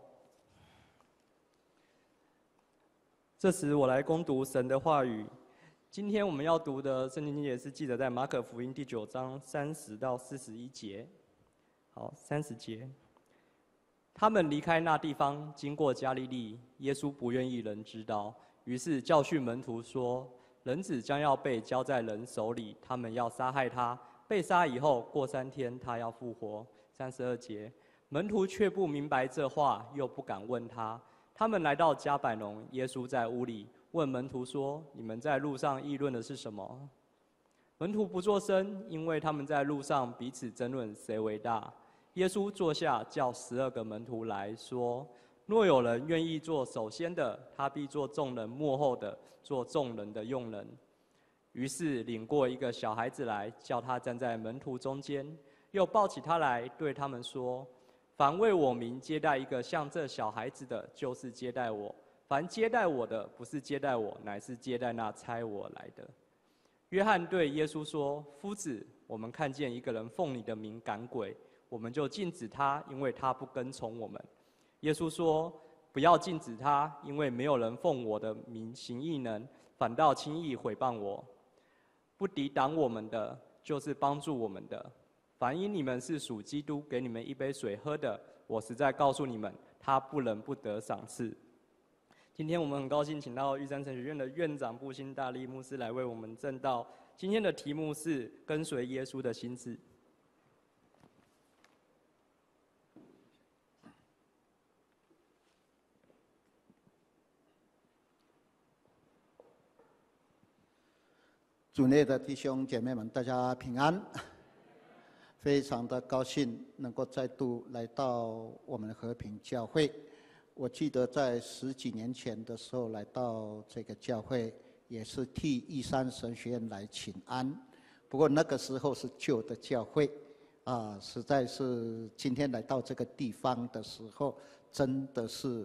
这时我来攻读神的话语。今天我们要读的圣经节是记载在马可福音第九章三十到四十一节。好，三十节。他们离开那地方，经过加利利，耶稣不愿意人知道，于是教训门徒说：人子将要被交在人手里，他们要杀害他。被杀以后，过三天他要复活。三十二节。门徒却不明白这话，又不敢问他。他们来到迦百农，耶稣在屋里，问门徒说：你们在路上议论的是什么？门徒不作声，因为他们在路上彼此争论谁为大。耶稣坐下，叫十二个门徒来说：若有人愿意做首先的，他必做众人末后的，做众人的用人。于是领过一个小孩子来，叫他站在门徒中间，又抱起他来，对他们说：凡为我名接待一个像这小孩子的，就是接待我；凡接待我的，不是接待我，乃是接待那差我来的。约翰对耶稣说：夫子，我们看见一个人奉你的名赶鬼，我们就禁止他，因为他不跟从我们。耶稣说：不要禁止他，因为没有人奉我的名行异能，反倒轻易毁谤我。不抵挡我们的，就是帮助我们的。凡因你们是属基督，给你们一杯水喝的，我实在告诉你们，他不能不得赏赐。今天我们很高兴请到玉山神学院的院长布心大力牧师来为我们证道。今天的题目是跟随耶稣的心志。 主内的弟兄姐妹们，大家平安！非常的高兴能够再度来到我们和平教会。我记得在十几年前的时候来到这个教会，也是替玉山神学院来请安。不过那个时候是旧的教会，啊，实在是今天来到这个地方的时候，真的是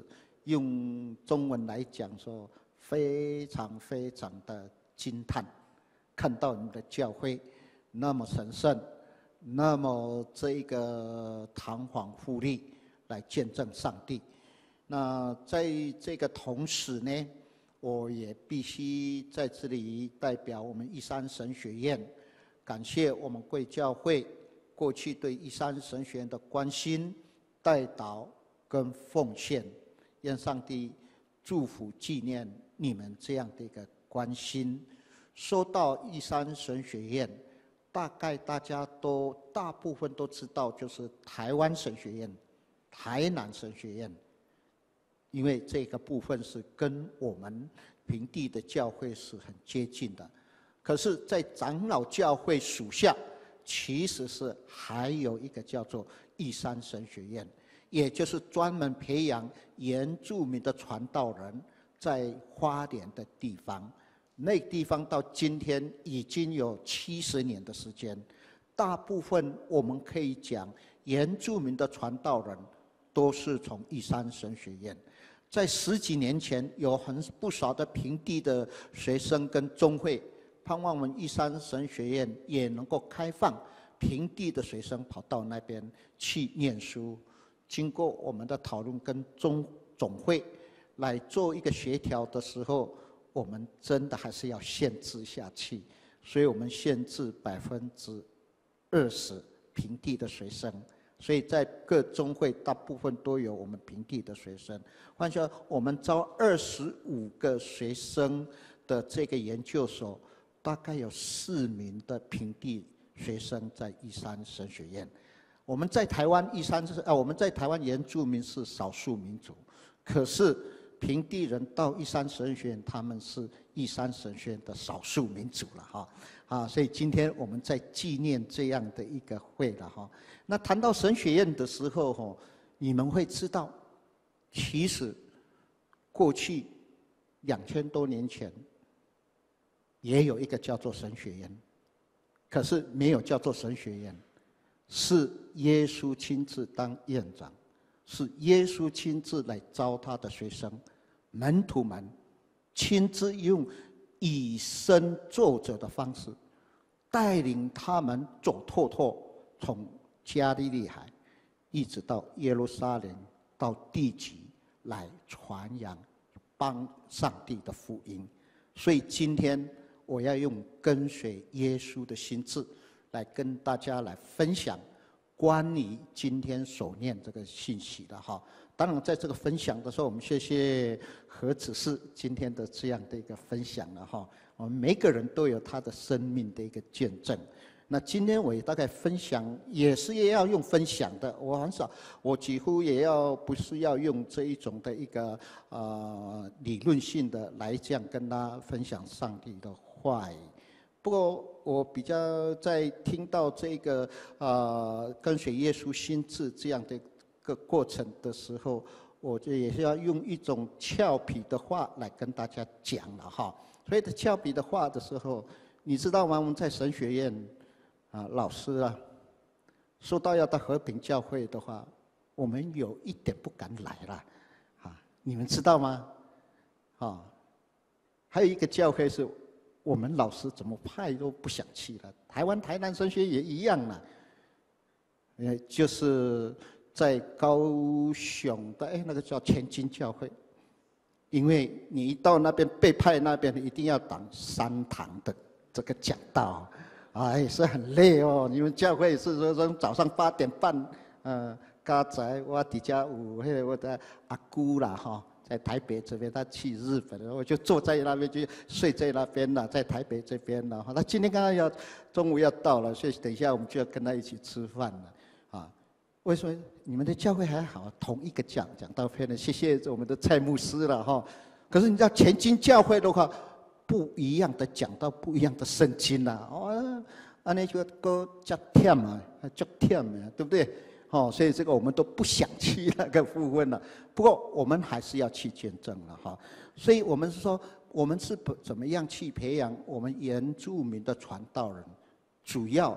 用中文来讲说，非常非常的惊叹，看到你们的教会那么神圣，那么这个堂皇富丽来见证上帝。那在这个同时呢，我也必须在这里代表我们一山神学院，感谢我们贵教会过去对一山神学院的关心、代祷跟奉献，愿上帝祝福纪念你们这样的一个关心。说到一山神学院，大概大家都大部分都知道，就是台湾神学院、台南神学院，因为这个部分是跟我们平地的教会是很接近的。可是，在长老教会属下，其实是还有一个叫做一山神学院，也就是专门培养原住民的传道人，在花莲的地方。那个地方到今天已经有七十年的时间，大部分我们可以讲，原住民的传道人都是从一山神学院。在十几年前，有很不少的平地的学生跟宗会，盼望我们一山神学院也能够开放平地的学生跑到那边去念书。经过我们的讨论跟中总会来做一个协调的时候，我们真的还是要限制下去，所以我们限制百分之二十平地的学生。所以在各宗会大部分都有我们平地的学生。换句话说，我们招二十五个学生的这个研究所，大概有四名的平地学生在一山神学院。我们在台湾一山是啊，我们在台湾原住民是少数民族，可是平地人到一山神学院，他们是一山神学院的少数民族了哈啊，所以今天我们在纪念这样的一个会了哈。那谈到神学院的时候哈，你们会知道，其实过去两千多年前也有一个叫做神学院，可是没有叫做神学院，是耶稣亲自当院长。是耶稣亲自来招他的学生、门徒们，亲自用以身作则的方式，带领他们走透透，从加利利海，一直到耶路撒冷，到地极来传扬帮上帝的福音。所以今天我要用跟随耶稣的心志，来跟大家来分享关于今天所念这个信息的哈。当然在这个分享的时候，我们谢谢何子士今天的这样的一个分享了哈。我们每个人都有他的生命的一个见证。那今天我也大概分享，也是也要用分享的。我很少，我几乎也要不是要用这一种的一个呃理论性的来这样跟他分享上帝的话语。不过我比较在听到这个呃跟随耶稣心志这样的一个过程的时候，我就也是要用一种俏皮的话来跟大家讲了哈。所以俏皮的话的时候，你知道吗？我们在神学院啊，老师啊，说到要到和平教会的话，我们有一点不敢来了啊，你们知道吗？啊，还有一个教会是，我们老师怎么派都不想去了。台湾台南神学也一样了，呃，就是在高雄的哎，那个叫前进教会，因为你一到那边被派那边，一定要当三堂的这个讲道，啊，也是很累哦。你们教会是说从早上八点半，呃，刚才我底下有那个我的阿姑啦哈。在台北这边，他去日本了，我就坐在那边，就睡在那边了，在台北这边了。他今天刚刚要中午要到了，所以等一下我们就要跟他一起吃饭了，啊？为什么你们的教会还好，同一个讲讲道片呢？谢谢我们的蔡牧师了哈。可是你知道前进教会的话，不一样的讲道，不一样的圣经啦，哦，安尼就够叫忝啊，叫忝啊，对不对？哦，所以这个我们都不想去那个部分了。不过我们还是要去见证了哈。所以我们是说，我们是怎么样去培养我们原住民的传道人？主要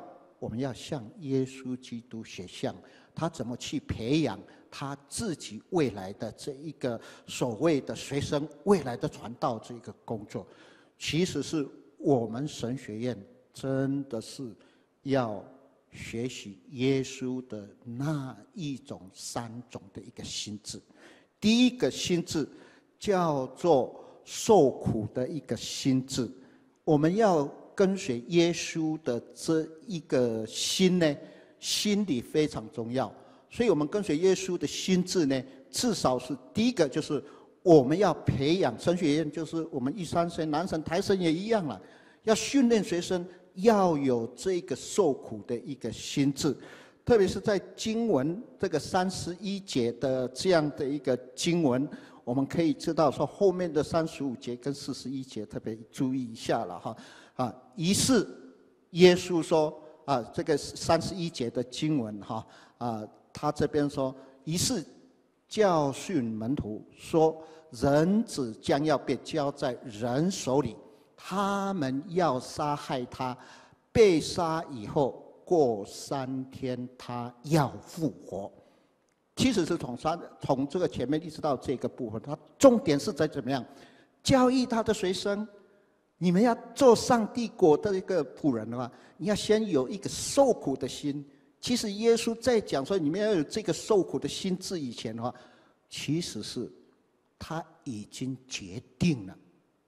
我们要向耶稣基督学像，他怎么去培养他自己未来的这一个所谓的学生未来的传道这个工作，其实是我们神学院真的是要学习耶稣的那一种三种的一个心智。第一个心智叫做受苦的一个心智，我们要跟随耶稣的这一个心呢，心理非常重要。所以我们跟随耶稣的心智呢，至少是第一个就是我们要培养神学院，就是我们一三神、南神、台神也一样了，要训练学生要有这个受苦的一个心智。特别是在经文这个三十一节的这样的一个经文，我们可以知道说后面的三十五节跟四十一节特别注意一下了哈。啊，于是耶稣说啊，这个三十一节的经文哈啊，他这边说，于是教训门徒说，人子将要被交在人手里，他们要杀害他，被杀以后过三天他要复活。其实是从三从这个前面一直到这个部分，它重点是在怎么样教育他的学生。你们要做上帝国的一个仆人的话，你要先有一个受苦的心。其实耶稣在讲说你们要有这个受苦的心智以前的话，其实是他已经决定了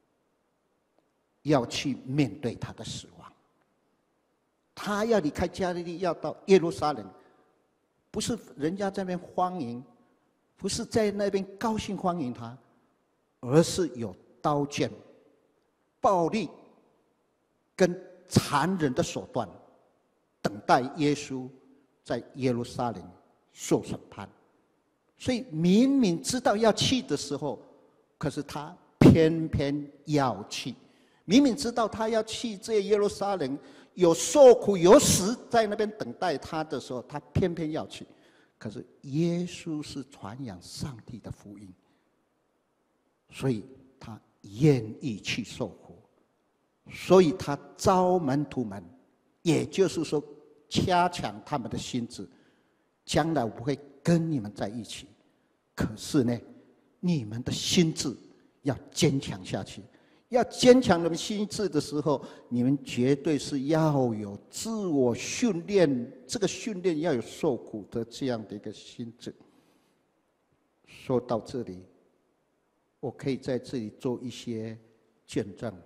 要去面对他的死亡。他要离开加利利，要到耶路撒冷，不是人家在那边欢迎，不是在那边高兴欢迎他，而是有刀剑、暴力跟残忍的手段，等待耶稣在耶路撒冷受审判。所以明明知道要去的时候，可是他偏偏要去。明明知道他要去这耶路撒冷，有受苦有死在那边等待他的时候，他偏偏要去。可是耶稣是传扬上帝的福音，所以他愿意去受苦，所以他招门徒们，也就是说加强他们的心智，将来我不会跟你们在一起，可是呢，你们的心智要坚强下去。要坚强你们心智的时候，你们绝对是要有自我训练，这个训练要有受苦的这样的一个心智。说到这里，我可以在这里做一些见证。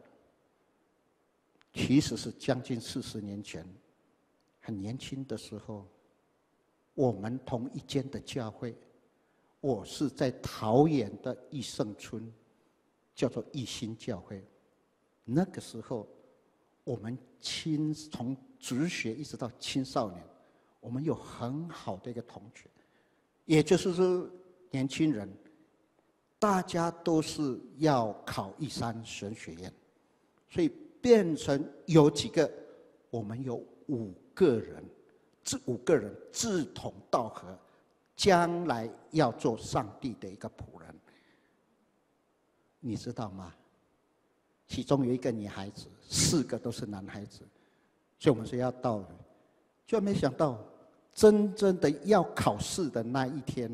其实是将近四十年前，很年轻的时候，我们同一间的教会，我是在桃园的益盛村，叫做益新教会。那个时候，我们青从职学一直到青少年，我们有很好的一个同学，也就是说年轻人，大家都是要考一三神学院，所以变成有几个，我们有五个人，这五个人志同道合，将来要做上帝的一个仆人。你知道吗？其中有一个女孩子，四个都是男孩子，所以我们说要到，就没想到真正的要考试的那一天，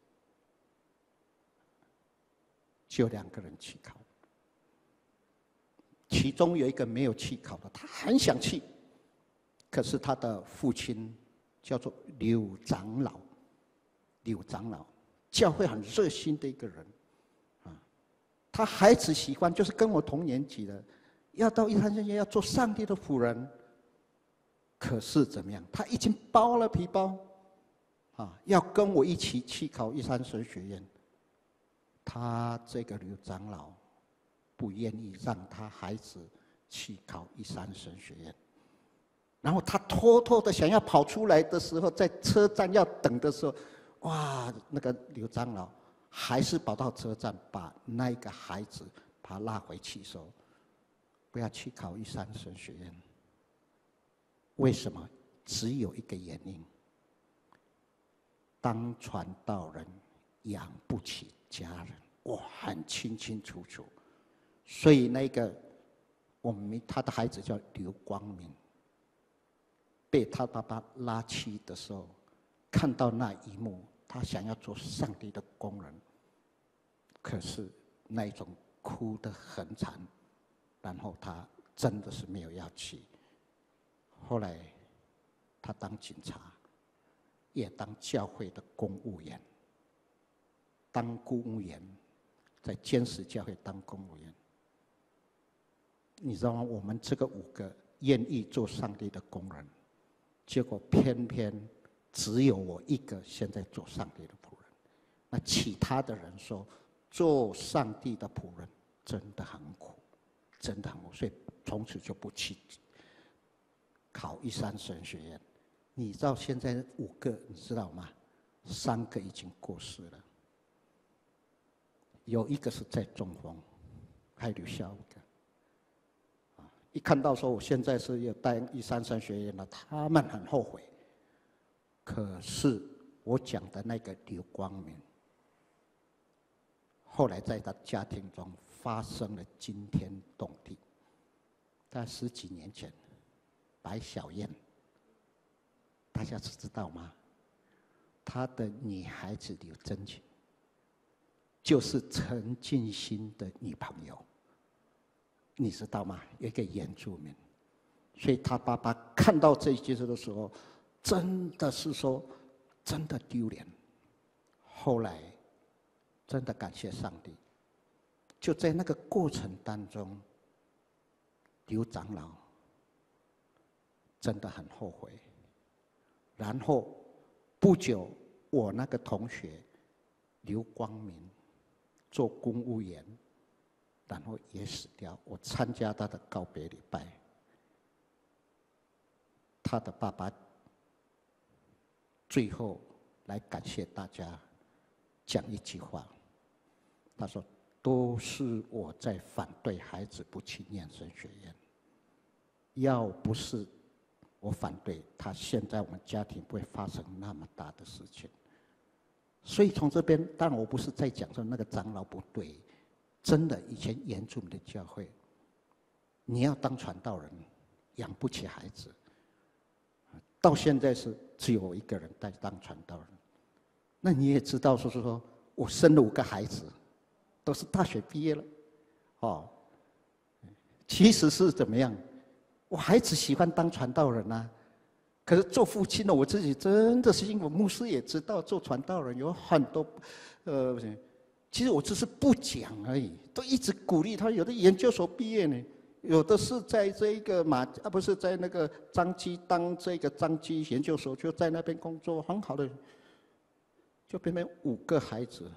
只有两个人去考，其中有一个没有去考的，他很想去，可是他的父亲叫做柳长老，柳长老，教会很热心的一个人。他孩子喜欢，就是跟我同年级的，要到一三神学院要做上帝的仆人。可是怎么样？他已经包了皮包，啊，要跟我一起去考一三神学院。他这个刘长老不愿意让他孩子去考一三神学院，然后他偷偷的想要跑出来的时候，在车站要等的时候，哇，那个刘长老还是跑到车站，把那个孩子把他拉回去说：“不要去考一三神学院。”为什么？只有一个原因：当传道人养不起家人，我很清清楚楚。所以那个我们他的孩子叫刘光明， 被他爸爸拉去的时候，看到那一幕，他想要做上帝的工人，可是那一种哭得很惨，然后他真的是没有要去。后来他当警察，也当教会的公务员，当公务员，在坚实教会当公务员。你知道吗？我们这个五个愿意做上帝的工人，结果偏偏只有我一个现在做上帝的仆人。那其他的人说，做上帝的仆人真的很苦，真的很苦，所以从此就不去考一三神学院。你知道现在五个，你知道吗？三个已经过世了，有一个是在中风，还留下五个。一看到说我现在是要带一三三学院了，他们很后悔。可是我讲的那个刘光明，后来在他家庭中发生了惊天动地。在十几年前，白小燕，大家知道吗？她的女孩子刘真琴，就是陈进兴的女朋友。你知道吗？有一个原住民，所以他爸爸看到这一件事的时候，真的是说，真的丢脸。后来，真的感谢上帝，就在那个过程当中，刘长老真的很后悔。然后不久，我那个同学刘光明做公务员。然后也死掉。我参加他的告别礼拜，他的爸爸最后来感谢大家，讲一句话，他说：“都是我在反对孩子不去念神学院，要不是我反对，他现在我们家庭不会发生那么大的事情。”所以从这边，当然我不是在讲说那个长老不对。真的，以前原住民的教会，你要当传道人，养不起孩子。到现在是只有我一个人在当传道人。那你也知道，说是说我生了五个孩子，都是大学毕业了，哦。其实是怎么样？我孩子喜欢当传道人啊，可是做父亲的我自己真的是因为牧师也知道，做传道人有很多，呃。其实我只是不讲而已，都一直鼓励他。有的研究所毕业呢，有的是在这个马啊，不是在那个张基当这个张基研究所，就在那边工作，很好的。就偏偏五个孩子，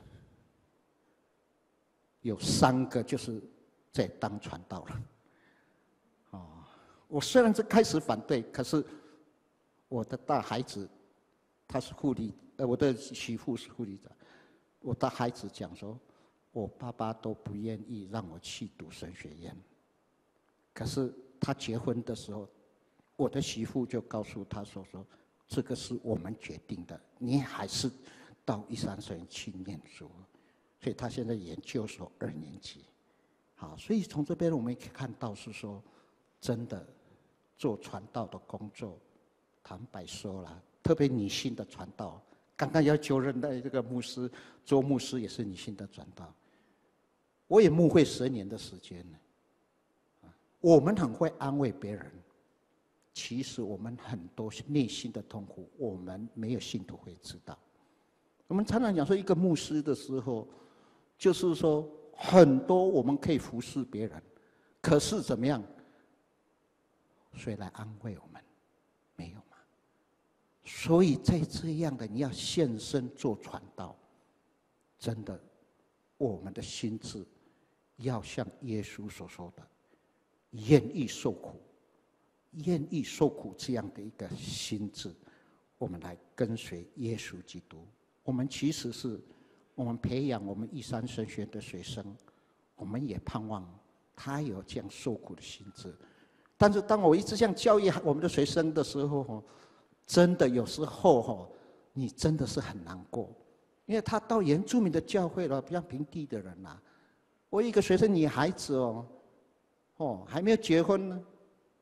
有三个就是在当传道人。哦，我虽然是开始反对，可是我的大孩子他是护理，呃，我的媳妇是护理长。我的孩子讲说，我爸爸都不愿意让我去读神学院。可是他结婚的时候，我的媳妇就告诉他说：“说这个是我们决定的，你还是到一三神院去念书。”所以他现在研究所二年级。好，所以从这边我们可以看到是说，真的做传道的工作，坦白说了，特别女性的传道。刚刚要就任的这个牧师，做牧师也是女性的传道。我也牧会十年的时间呢。我们很会安慰别人，其实我们很多内心的痛苦，我们没有信徒会知道。我们常常讲说，一个牧师的时候，就是说很多我们可以服侍别人，可是怎么样？谁来安慰我们？没有。所以在这样的你要献身做传道，真的，我们的心智要像耶稣所说的，愿意受苦，愿意受苦这样的一个心智，我们来跟随耶稣基督。我们其实是，我们培养我们一三神学院的学生，我们也盼望他有这样受苦的心智。但是当我一直这样教育我们的学生的时候，真的有时候哈，你真的是很难过，因为他到原住民的教会了，比较平地的人呐。我一个学生女孩子哦，哦还没有结婚呢，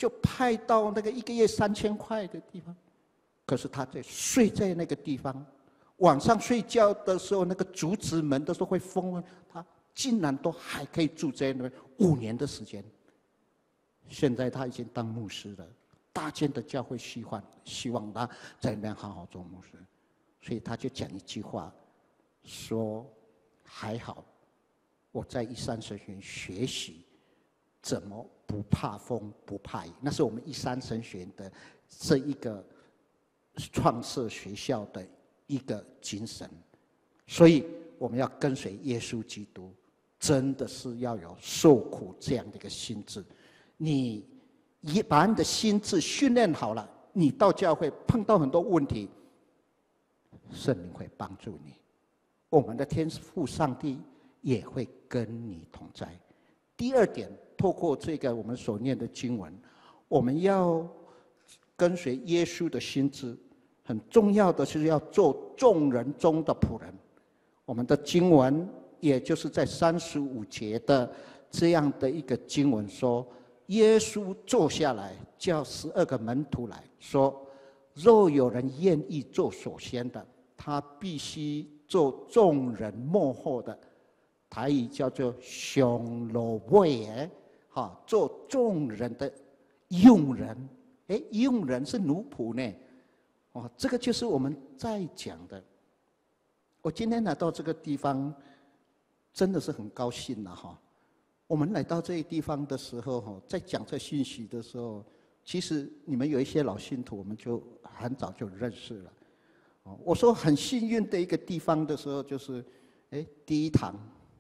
就派到那个一个月三千块的地方，可是他在睡在那个地方，晚上睡觉的时候，那个竹子门都是会封，他竟然都还可以住在那边五年的时间。现在他已经当牧师了，大间的教会希望希望他在那边好好做牧师，所以他就讲一句话，说还好我在一三神学院学习怎么不怕风不怕雨，那是我们一三神学院的这一个创设学校的一个精神，所以我们要跟随耶稣基督，真的是要有受苦这样的一个心智。你一把你的心智训练好了，你到教会碰到很多问题，圣灵会帮助你，我们的天父上帝也会跟你同在。第二点，透过这个我们所念的经文，我们要跟随耶稣的心智，很重要的是要做众人中的仆人。我们的经文也就是在三十五节的这样的一个经文说，耶稣坐下来，叫十二个门徒来说：若有人愿意做首先的，他必须做众人幕后的。台语叫做上路尾诶，哈，做众人的用人。哎，用人是奴仆呢，哦，这个就是我们在讲的。我今天来到这个地方，真的是很高兴了哈。我们来到这个地方的时候，哈，在讲这信息的时候，其实你们有一些老信徒，我们就很早就认识了。哦，我说很幸运的一个地方的时候，就是，哎，第一堂，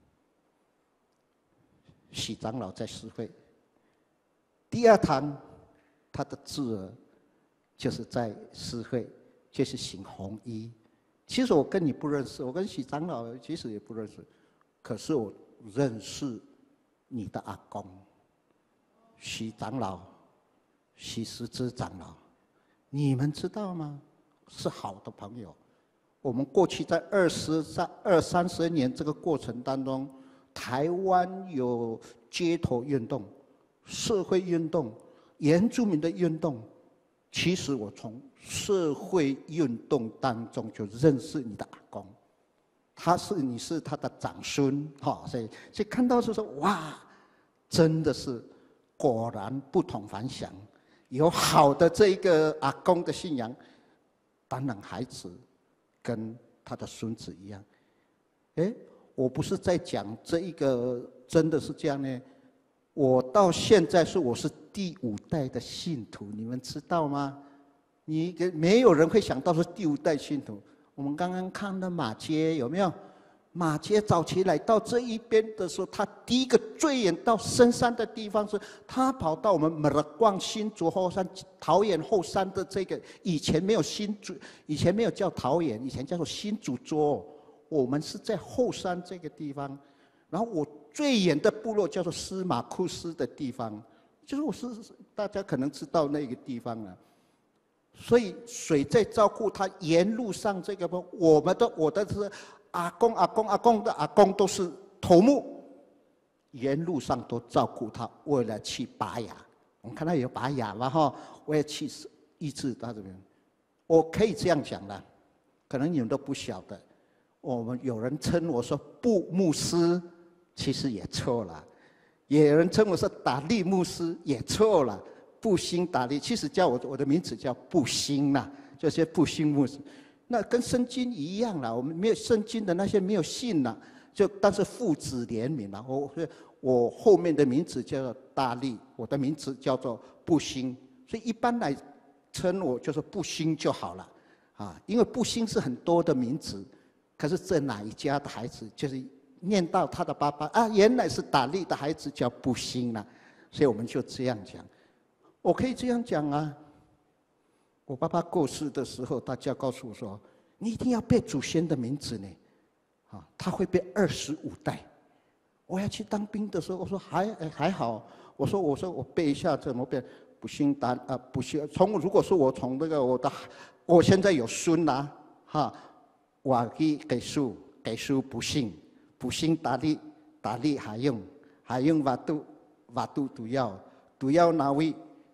许长老在施会；第二堂，他的侄儿就是在施会，就是行红衣。其实我跟你不认识，我跟许长老其实也不认识，可是我认识你的阿公许长老、许石之长老，你们知道吗？是好的朋友。我们过去在二十三、二三十年这个过程当中，台湾有街头运动、社会运动、原住民的运动。其实我从社会运动当中就认识你的阿公，他是你是他的长孙，哈，所以所以看到就说哇，真的是果然不同凡响，有好的这一个阿公的信仰，当然孩子跟他的孙子一样。哎，我不是在讲这一个真的是这样呢。我到现在是我是第五代的信徒，你们知道吗？你没有人会想到是第五代信徒。我们刚刚看的马街有没有？马街早期来到这一边的时候，他第一个最远到深山的地方是，他跑到我们马勒逛新竹后山、桃园后山的这个，以前没有新竹，以前没有叫桃园，以前叫做新竹州。我们是在后山这个地方，然后我最远的部落叫做司马库斯的地方，就是我是大家可能知道那个地方啊。所以水在照顾他，沿路上这个我们的我的是阿公阿公阿公的阿公都是头目，沿路上都照顾他，为了去拔牙。我们看到有拔牙了哈，我也去医治他这边。我可以这样讲了，可能你们都不晓得。我们有人称我说布牧师，其实也错了；也有人称我说达利牧师，也错了。布兴达利，其实叫我我的名字叫布兴啦，就是布兴牧师。那跟圣经一样啦，我们没有圣经的那些没有信啦，就但是父子联名啦。我我后面的名字叫做大利，我的名字叫做布兴，所以一般来称我就是布兴就好了啊，因为布兴是很多的名字。可是这哪一家的孩子，就是念到他的爸爸啊，原来是达利的孩子叫布兴了，所以我们就这样讲。我可以这样讲啊，我爸爸过世的时候，大家告诉我说，你一定要背祖先的名字呢，啊，他会背二十五代。我要去当兵的时候，我说还还好，我说我说我背一下怎么背？不兴达啊，不兴从如果说我从那个我的，我现在有孙啦，哈。我去给书，给书不信，不信达利，达利还用，还用瓦杜，瓦杜毒药，毒药哪位？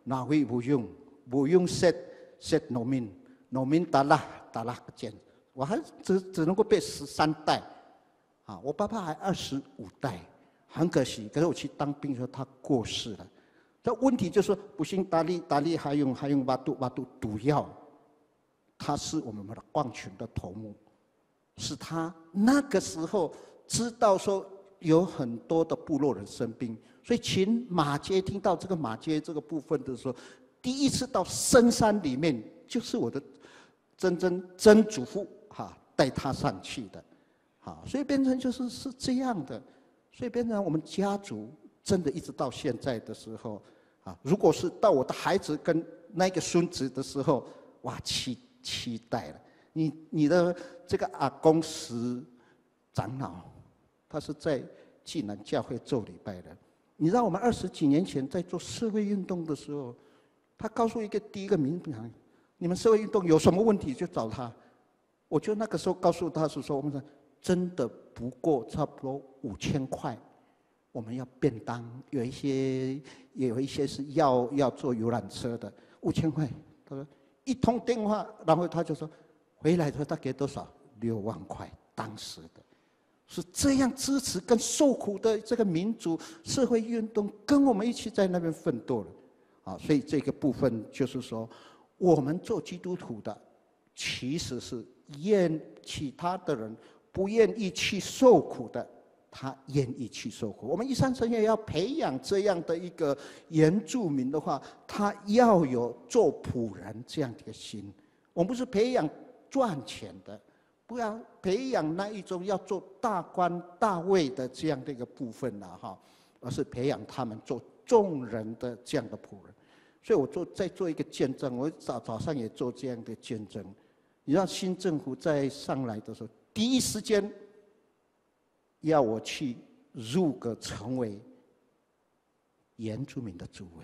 哪会不用？不用 set set 农民，农民打啦打啦个剑，我还只只能够背十三代，啊，我爸爸还二十五代，很可惜。可是我去当兵的时候，他过世了。这问题就是说，不幸达利达利还用还用瓦杜瓦杜毒药，他是我们的矿群的头目，是他那个时候知道说有很多的部落人生病，所以请马街听到这个马街这个部分的时候，第一次到深山里面，就是我的曾曾曾祖父哈带他上去的，好，所以变成就是是这样的，所以变成我们家族真的一直到现在的时候，啊，如果是到我的孩子跟那个孙子的时候，哇，期期待了。你你的这个阿公石长老，他是在济南教会做礼拜的。你知道我们二十几年前在做社会运动的时候，他告诉一个第一个民行，你们社会运动有什么问题就找他。我就那个时候告诉他是说，我们说真的不过差不多五千块，我们要便当，有一些也有一些是要要坐游览车的，五千块。他说一通电话，然后他就说回来的时候他给多少？六万块，当时的。是这样支持跟受苦的这个民主社会运动，跟我们一起在那边奋斗了，啊，所以这个部分就是说，我们做基督徒的，其实是愿其他的人不愿意去受苦的，他愿意去受苦。我们一三神学要培养这样的一个原住民的话，他要有做仆人这样的一个心。我们不是培养赚钱的。不要培养那一种要做大官大位的这样的一个部分了哈，而是培养他们做众人的这样的仆人。所以我做在做一个见证，我早早上也做这样的见证。你让新政府在上来的时候，第一时间要我去入阁成为原住民的主委。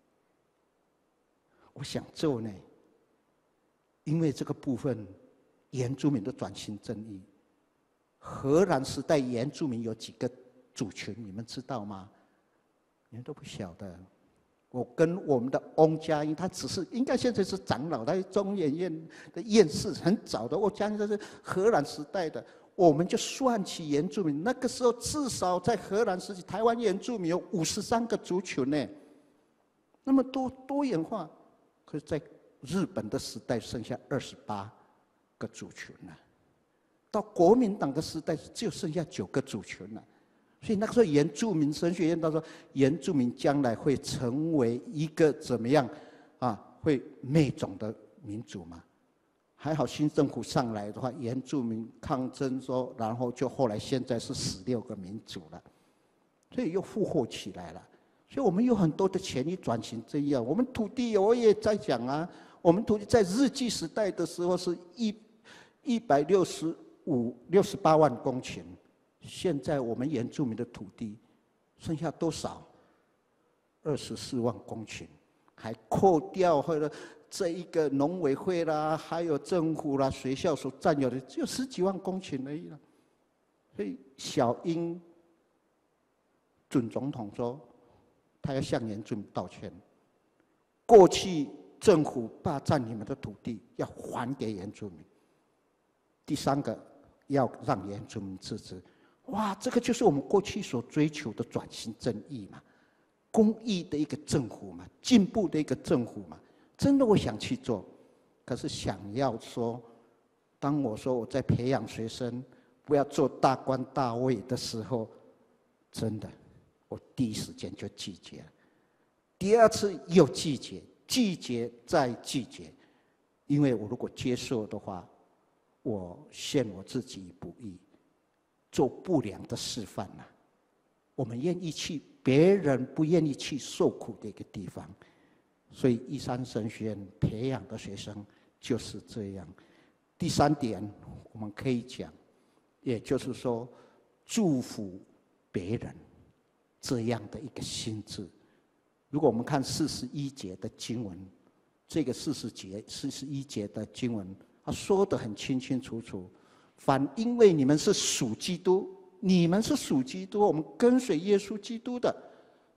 我想做呢，因为这个部分。原住民的转型正义，荷兰时代原住民有几个族群，你们知道吗？你们都不晓得。我跟我们的翁家英，他只是应该现在是长老，他中研院的院士，很早的。我家英这是荷兰时代的，我们就算起原住民，那个时候至少在荷兰时期，台湾原住民有五十三个族群呢，那么多多元化。可是，在日本的时代剩下二十八。个族群了，到国民党的时代就剩下九个族群了，所以那个时候原住民神学院他说，原住民将来会成为一个怎么样啊？会灭种的民族嘛？还好新政府上来的话，原住民抗争说，然后就后来现在是十六个民族了，所以又复活起来了。所以我们有很多的权益转型这样，我们土地我也在讲啊，我们土地在日据时代的时候是一。一百六十五、六十八万公顷，现在我们原住民的土地剩下多少？二十四万公顷，还扣掉或者这一个农委会啦，还有政府啦、学校所占有的，只有十几万公顷而已了。所以小英准总统说，他要向原住民道歉。过去政府霸占你们的土地，要还给原住民。第三个，要让原住民自治。哇，这个就是我们过去所追求的转型正义嘛，公益的一个政府嘛，进步的一个政府嘛。真的我想去做，可是想要说，当我说我在培养学生不要做大官大位的时候，真的，我第一时间就拒绝了。第二次又拒绝，拒绝再拒绝，因为我如果接受的话。我陷我自己不义，做不良的示范了、啊。我们愿意去别人不愿意去受苦的一个地方，所以一三神学院培养的学生就是这样。第三点，我们可以讲，也就是说，祝福别人这样的一个心智。如果我们看四十一节的经文，这个四十节、四十一节的经文。他说得很清清楚楚，反因为你们是属基督，你们是属基督，我们跟随耶稣基督的，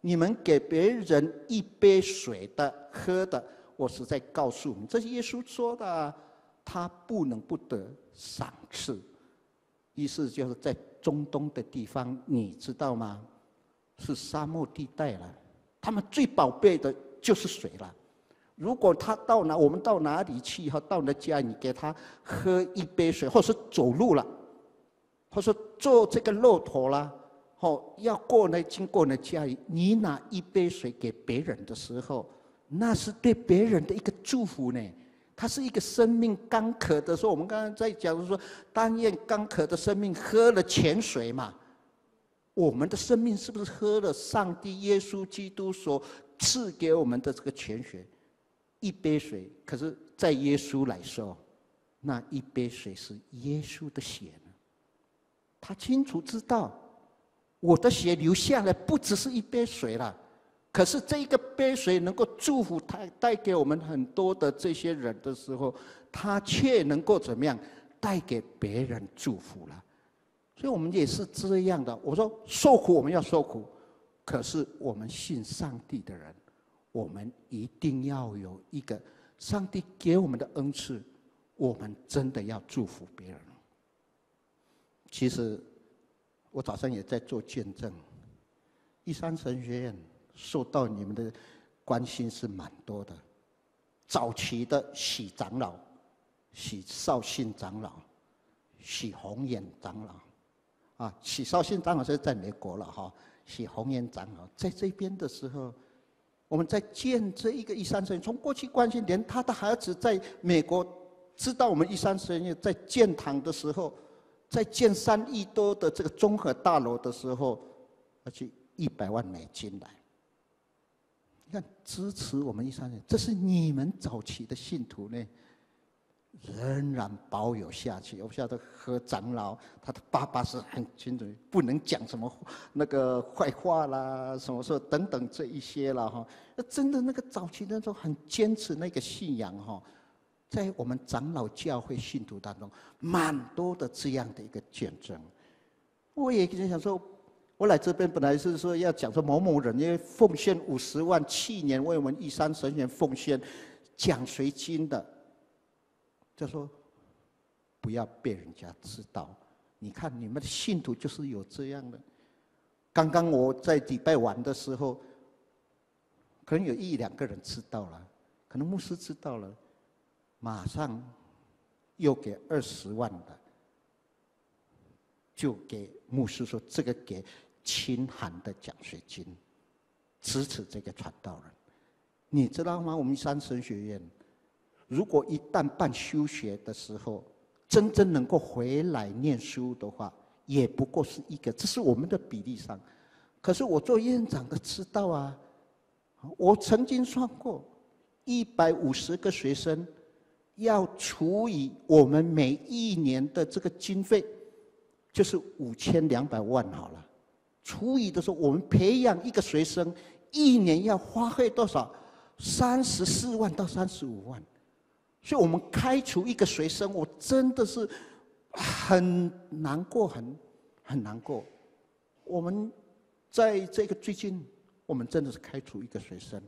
你们给别人一杯水的喝的，我实在告诉你们，这是耶稣说的啊，他不能不得赏赐。意思就是在中东的地方，你知道吗？是沙漠地带了，他们最宝贝的就是水了。如果他到哪，我们到哪里去哈，到了家，你给他喝一杯水，或是走路了，或是坐这个骆驼啦，哦，要过呢，经过呢家里，你拿一杯水给别人的时候，那是对别人的一个祝福呢。它是一个生命干渴的时候，我们刚刚在讲说，但愿干渴的生命喝了泉水嘛。我们的生命是不是喝了上帝耶稣基督所赐给我们的这个泉水？一杯水，可是在耶稣来说，那一杯水是耶稣的血呢。他清楚知道，我的血流下来不只是一杯水了，可是这一个杯水能够祝福他，带给我们很多的这些人的时候，他却能够怎么样带给别人祝福了。所以我们也是这样的。我说受苦我们要受苦，可是我们信上帝的人，我们一定要有一个上帝给我们的恩赐，我们真的要祝福别人。其实我早上也在做见证，一山神学院受到你们的关心是蛮多的。早期的许长老、许绍信长老、许宏远长老。啊，许绍信长老是在美国了哈，许宏远长老在这边的时候，我们在建这一个一山神院，从过去关系，连他的孩子在美国知道我们一山神院在建堂的时候，在建三亿多的这个综合大楼的时候，而且一百万美金来，你看支持我们一山神院，这是你们早期的信徒呢。仍然保有下去。我晓得何长老他的爸爸是很清楚，不能讲什么那个坏话啦，什么说等等这一些了哈。真的那个早期那种很坚持那个信仰哈，在我们长老教会信徒当中，蛮多的这样的一个见证。我也想说，我来这边本来是说要讲说某某人因为奉献五十万，去年为我们一山神学奉献奖学金的。就说不要被人家知道，你看你们的信徒就是有这样的。刚刚我在礼拜晚的时候，可能有一两个人知道了，可能牧师知道了，马上又给二十万的，就给牧师说这个给清寒的奖学金，支持这个传道人。你知道吗？我们三神学院。如果一旦办休学的时候，真正能够回来念书的话，也不过是一个，这是我们的比例上。可是我做院长的知道啊，我曾经算过，一百五十个学生，要除以我们每一年的这个经费，就是五千两百万好了。除以的时候，我们培养一个学生，一年要花费多少？三十四万到三十五万。所以我们开除一个学生，我真的是很难过，很很难过。我们在这个最近，我们真的是开除一个学生，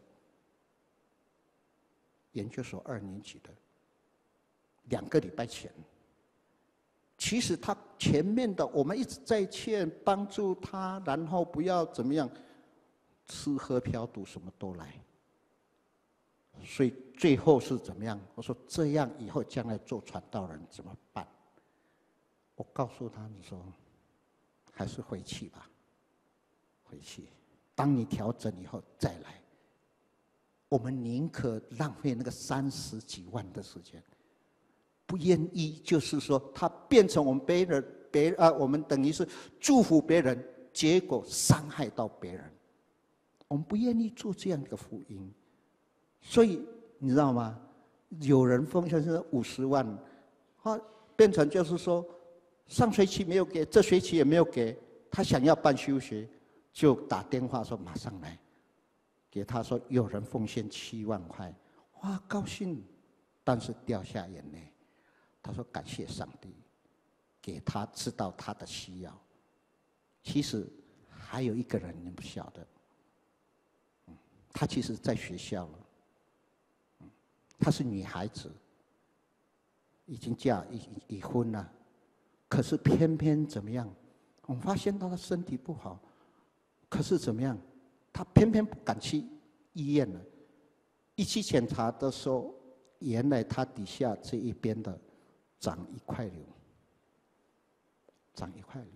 研究所二年级的，两个礼拜前。其实他前面的我们一直在劝帮助他，然后不要怎么样，吃喝嫖赌什么都来。所以最后是怎么样？我说这样以后将来做传道人怎么办？我告诉他们说，还是回去吧，回去。当你调整以后再来。我们宁可浪费那个三十几万的时间，不愿意就是说他变成我们别人别啊，我们等于是祝福别人，结果伤害到别人。我们不愿意做这样一个福音。所以你知道吗？有人奉献是五十万，他变成就是说，上学期没有给，这学期也没有给，他想要办休学，就打电话说马上来，给他说有人奉献七万块，哇，高兴，但是掉下眼泪。他说感谢上帝，给他知道他的需要。其实还有一个人你不晓得， 她其实在学校了，她是女孩子，已经嫁已已婚了，可是偏偏怎么样？我们发现她的身体不好，可是怎么样？她偏偏不敢去医院了。一去检查的时候，原来她底下这一边的长一块瘤，长一块瘤。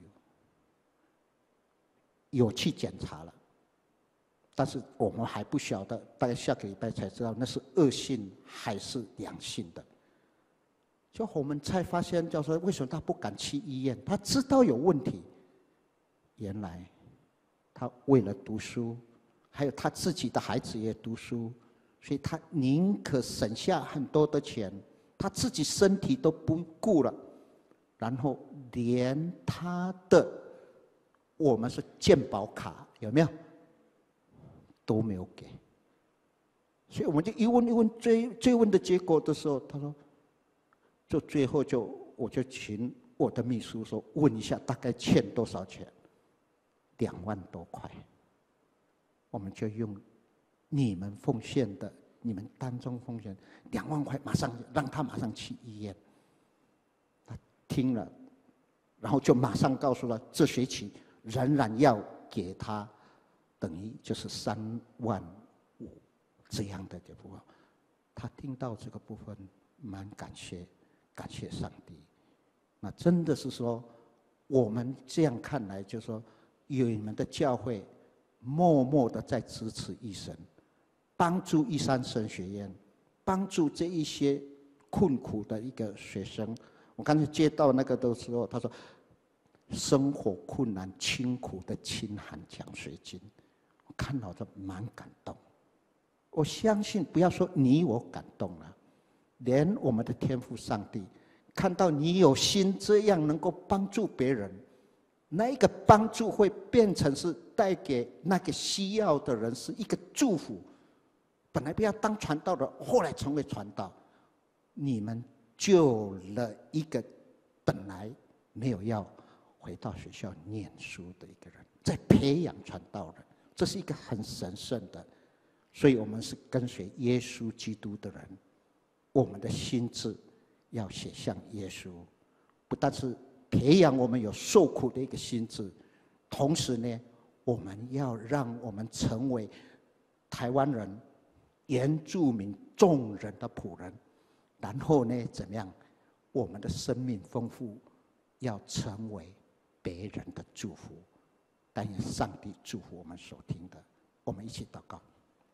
有去检查了，但是我们还不晓得，大概下个礼拜才知道那是恶性还是良性的。就我们才发现，叫说为什么他不敢去医院？他知道有问题，原来他为了读书，还有他自己的孩子也读书，所以他宁可省下很多的钱，他自己身体都不顾了，然后连他的我们是健保卡有没有都没有给，所以我们就一问一问追追问的结果的时候，他说，就最后就我就请我的秘书说问一下大概欠多少钱，两万多块，我们就用你们奉献的，你们当中奉献两万块，马上让他马上去医院。他听了，然后就马上告诉了这学期仍然要给他，等于就是三万五这样的这部分。他听到这个部分，蛮感谢，感谢上帝。那真的是说，我们这样看来，就是说，有你们的教会默默的在支持义神，帮助一山神学院，帮助这一些困苦的一个学生。我刚才接到那个的时候，他说，生活困难、清苦的清寒奖学金，我看到这蛮感动。我相信，不要说你我感动了，连我们的天父上帝看到你有心这样能够帮助别人，那一个帮助会变成是带给那个需要的人是一个祝福。本来不要当传道的，后来成为传道，你们救了一个本来没有要回到学校念书的一个人，在培养传道人，这是一个很神圣的。所以我们是跟随耶稣基督的人，我们的心志要写向耶稣，不但是培养我们有受苦的一个心志，同时呢，我们要让我们成为台湾人、原住民众人的仆人，然后呢，怎么样？我们的生命丰富，要成为别人的祝福。但愿上帝祝福我们所听的，我们一起祷告。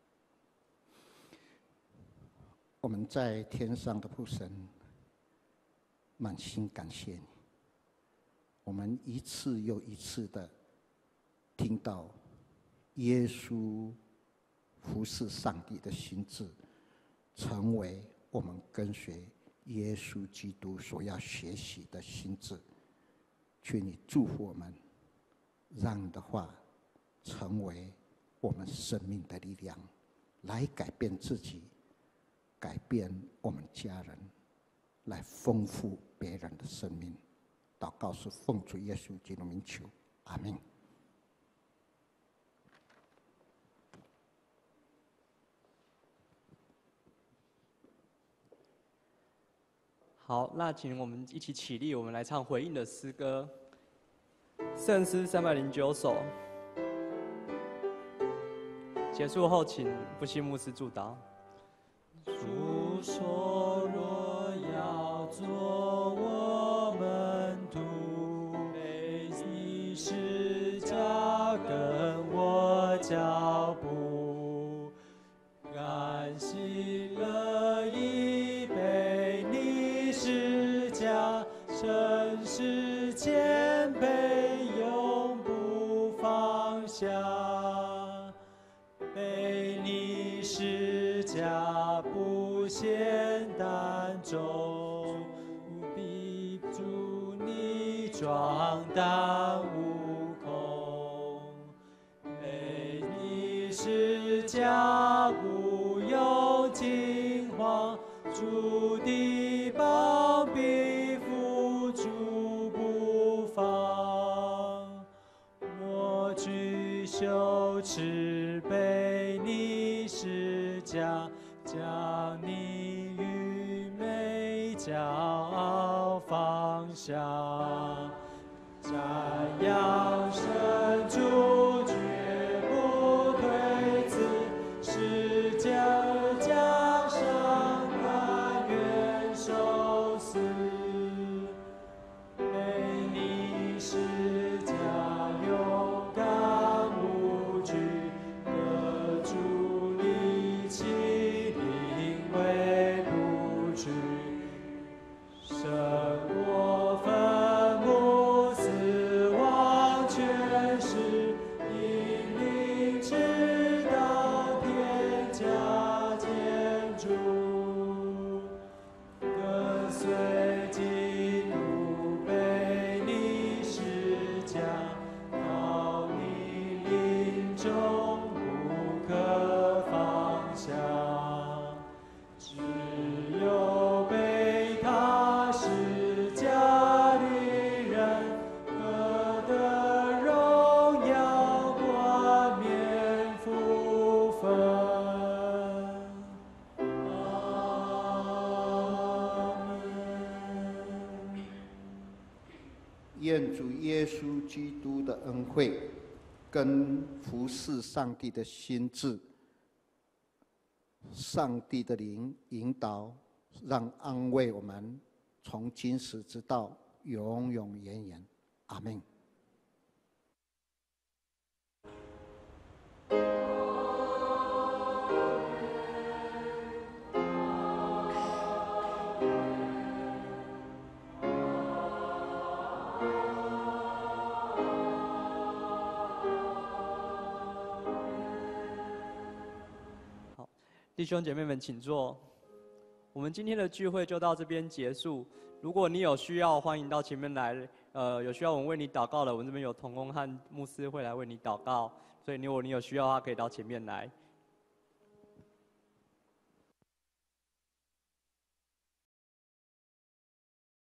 我们在天上的父神，满心感谢你。我们一次又一次的听到耶稣服侍上帝的心志，成为我们跟随耶稣基督所要学习的心志。求你祝福我们，让你的话成为我们生命的力量，来改变自己，改变我们家人，来丰富别人的生命。祷告是奉主耶稣基督名求，阿们。 好，那请我们一起起立，我们来唱回应的诗歌，圣诗三百零九首。结束后，请复兴牧师祝祷。 主说：若要做我门徒，背起十架跟我脚步，甘心乐意背你十架，甚是谦卑，永不放下。背你十架不嫌担重，必助你壮胆无恐。背你十架不用惊慌，主的膀必扶助不放。莫惧羞耻，背你家，将你与美骄傲放下，瞻仰神主绝不推辞，是将加上甘愿受死，被你是家勇敢无惧，各主力气领为不惧，胜过坟墓死亡权势，引领直到天家建筑，跟随基督被你施加，到你临终不可放下，只有被他施加的人，何得荣耀冠冕福分。 愿主耶稣基督的恩惠，跟服侍上帝的心志，上帝的灵引导，让安慰我们，从今时直到永永远远。阿们。 弟兄姐妹们，请坐。我们今天的聚会就到这边结束。如果你有需要，欢迎到前面来。呃，有需要我们为你祷告的，我们这边有同工和牧师会来为你祷告。所以，如果你有需要的话，可以到前面来。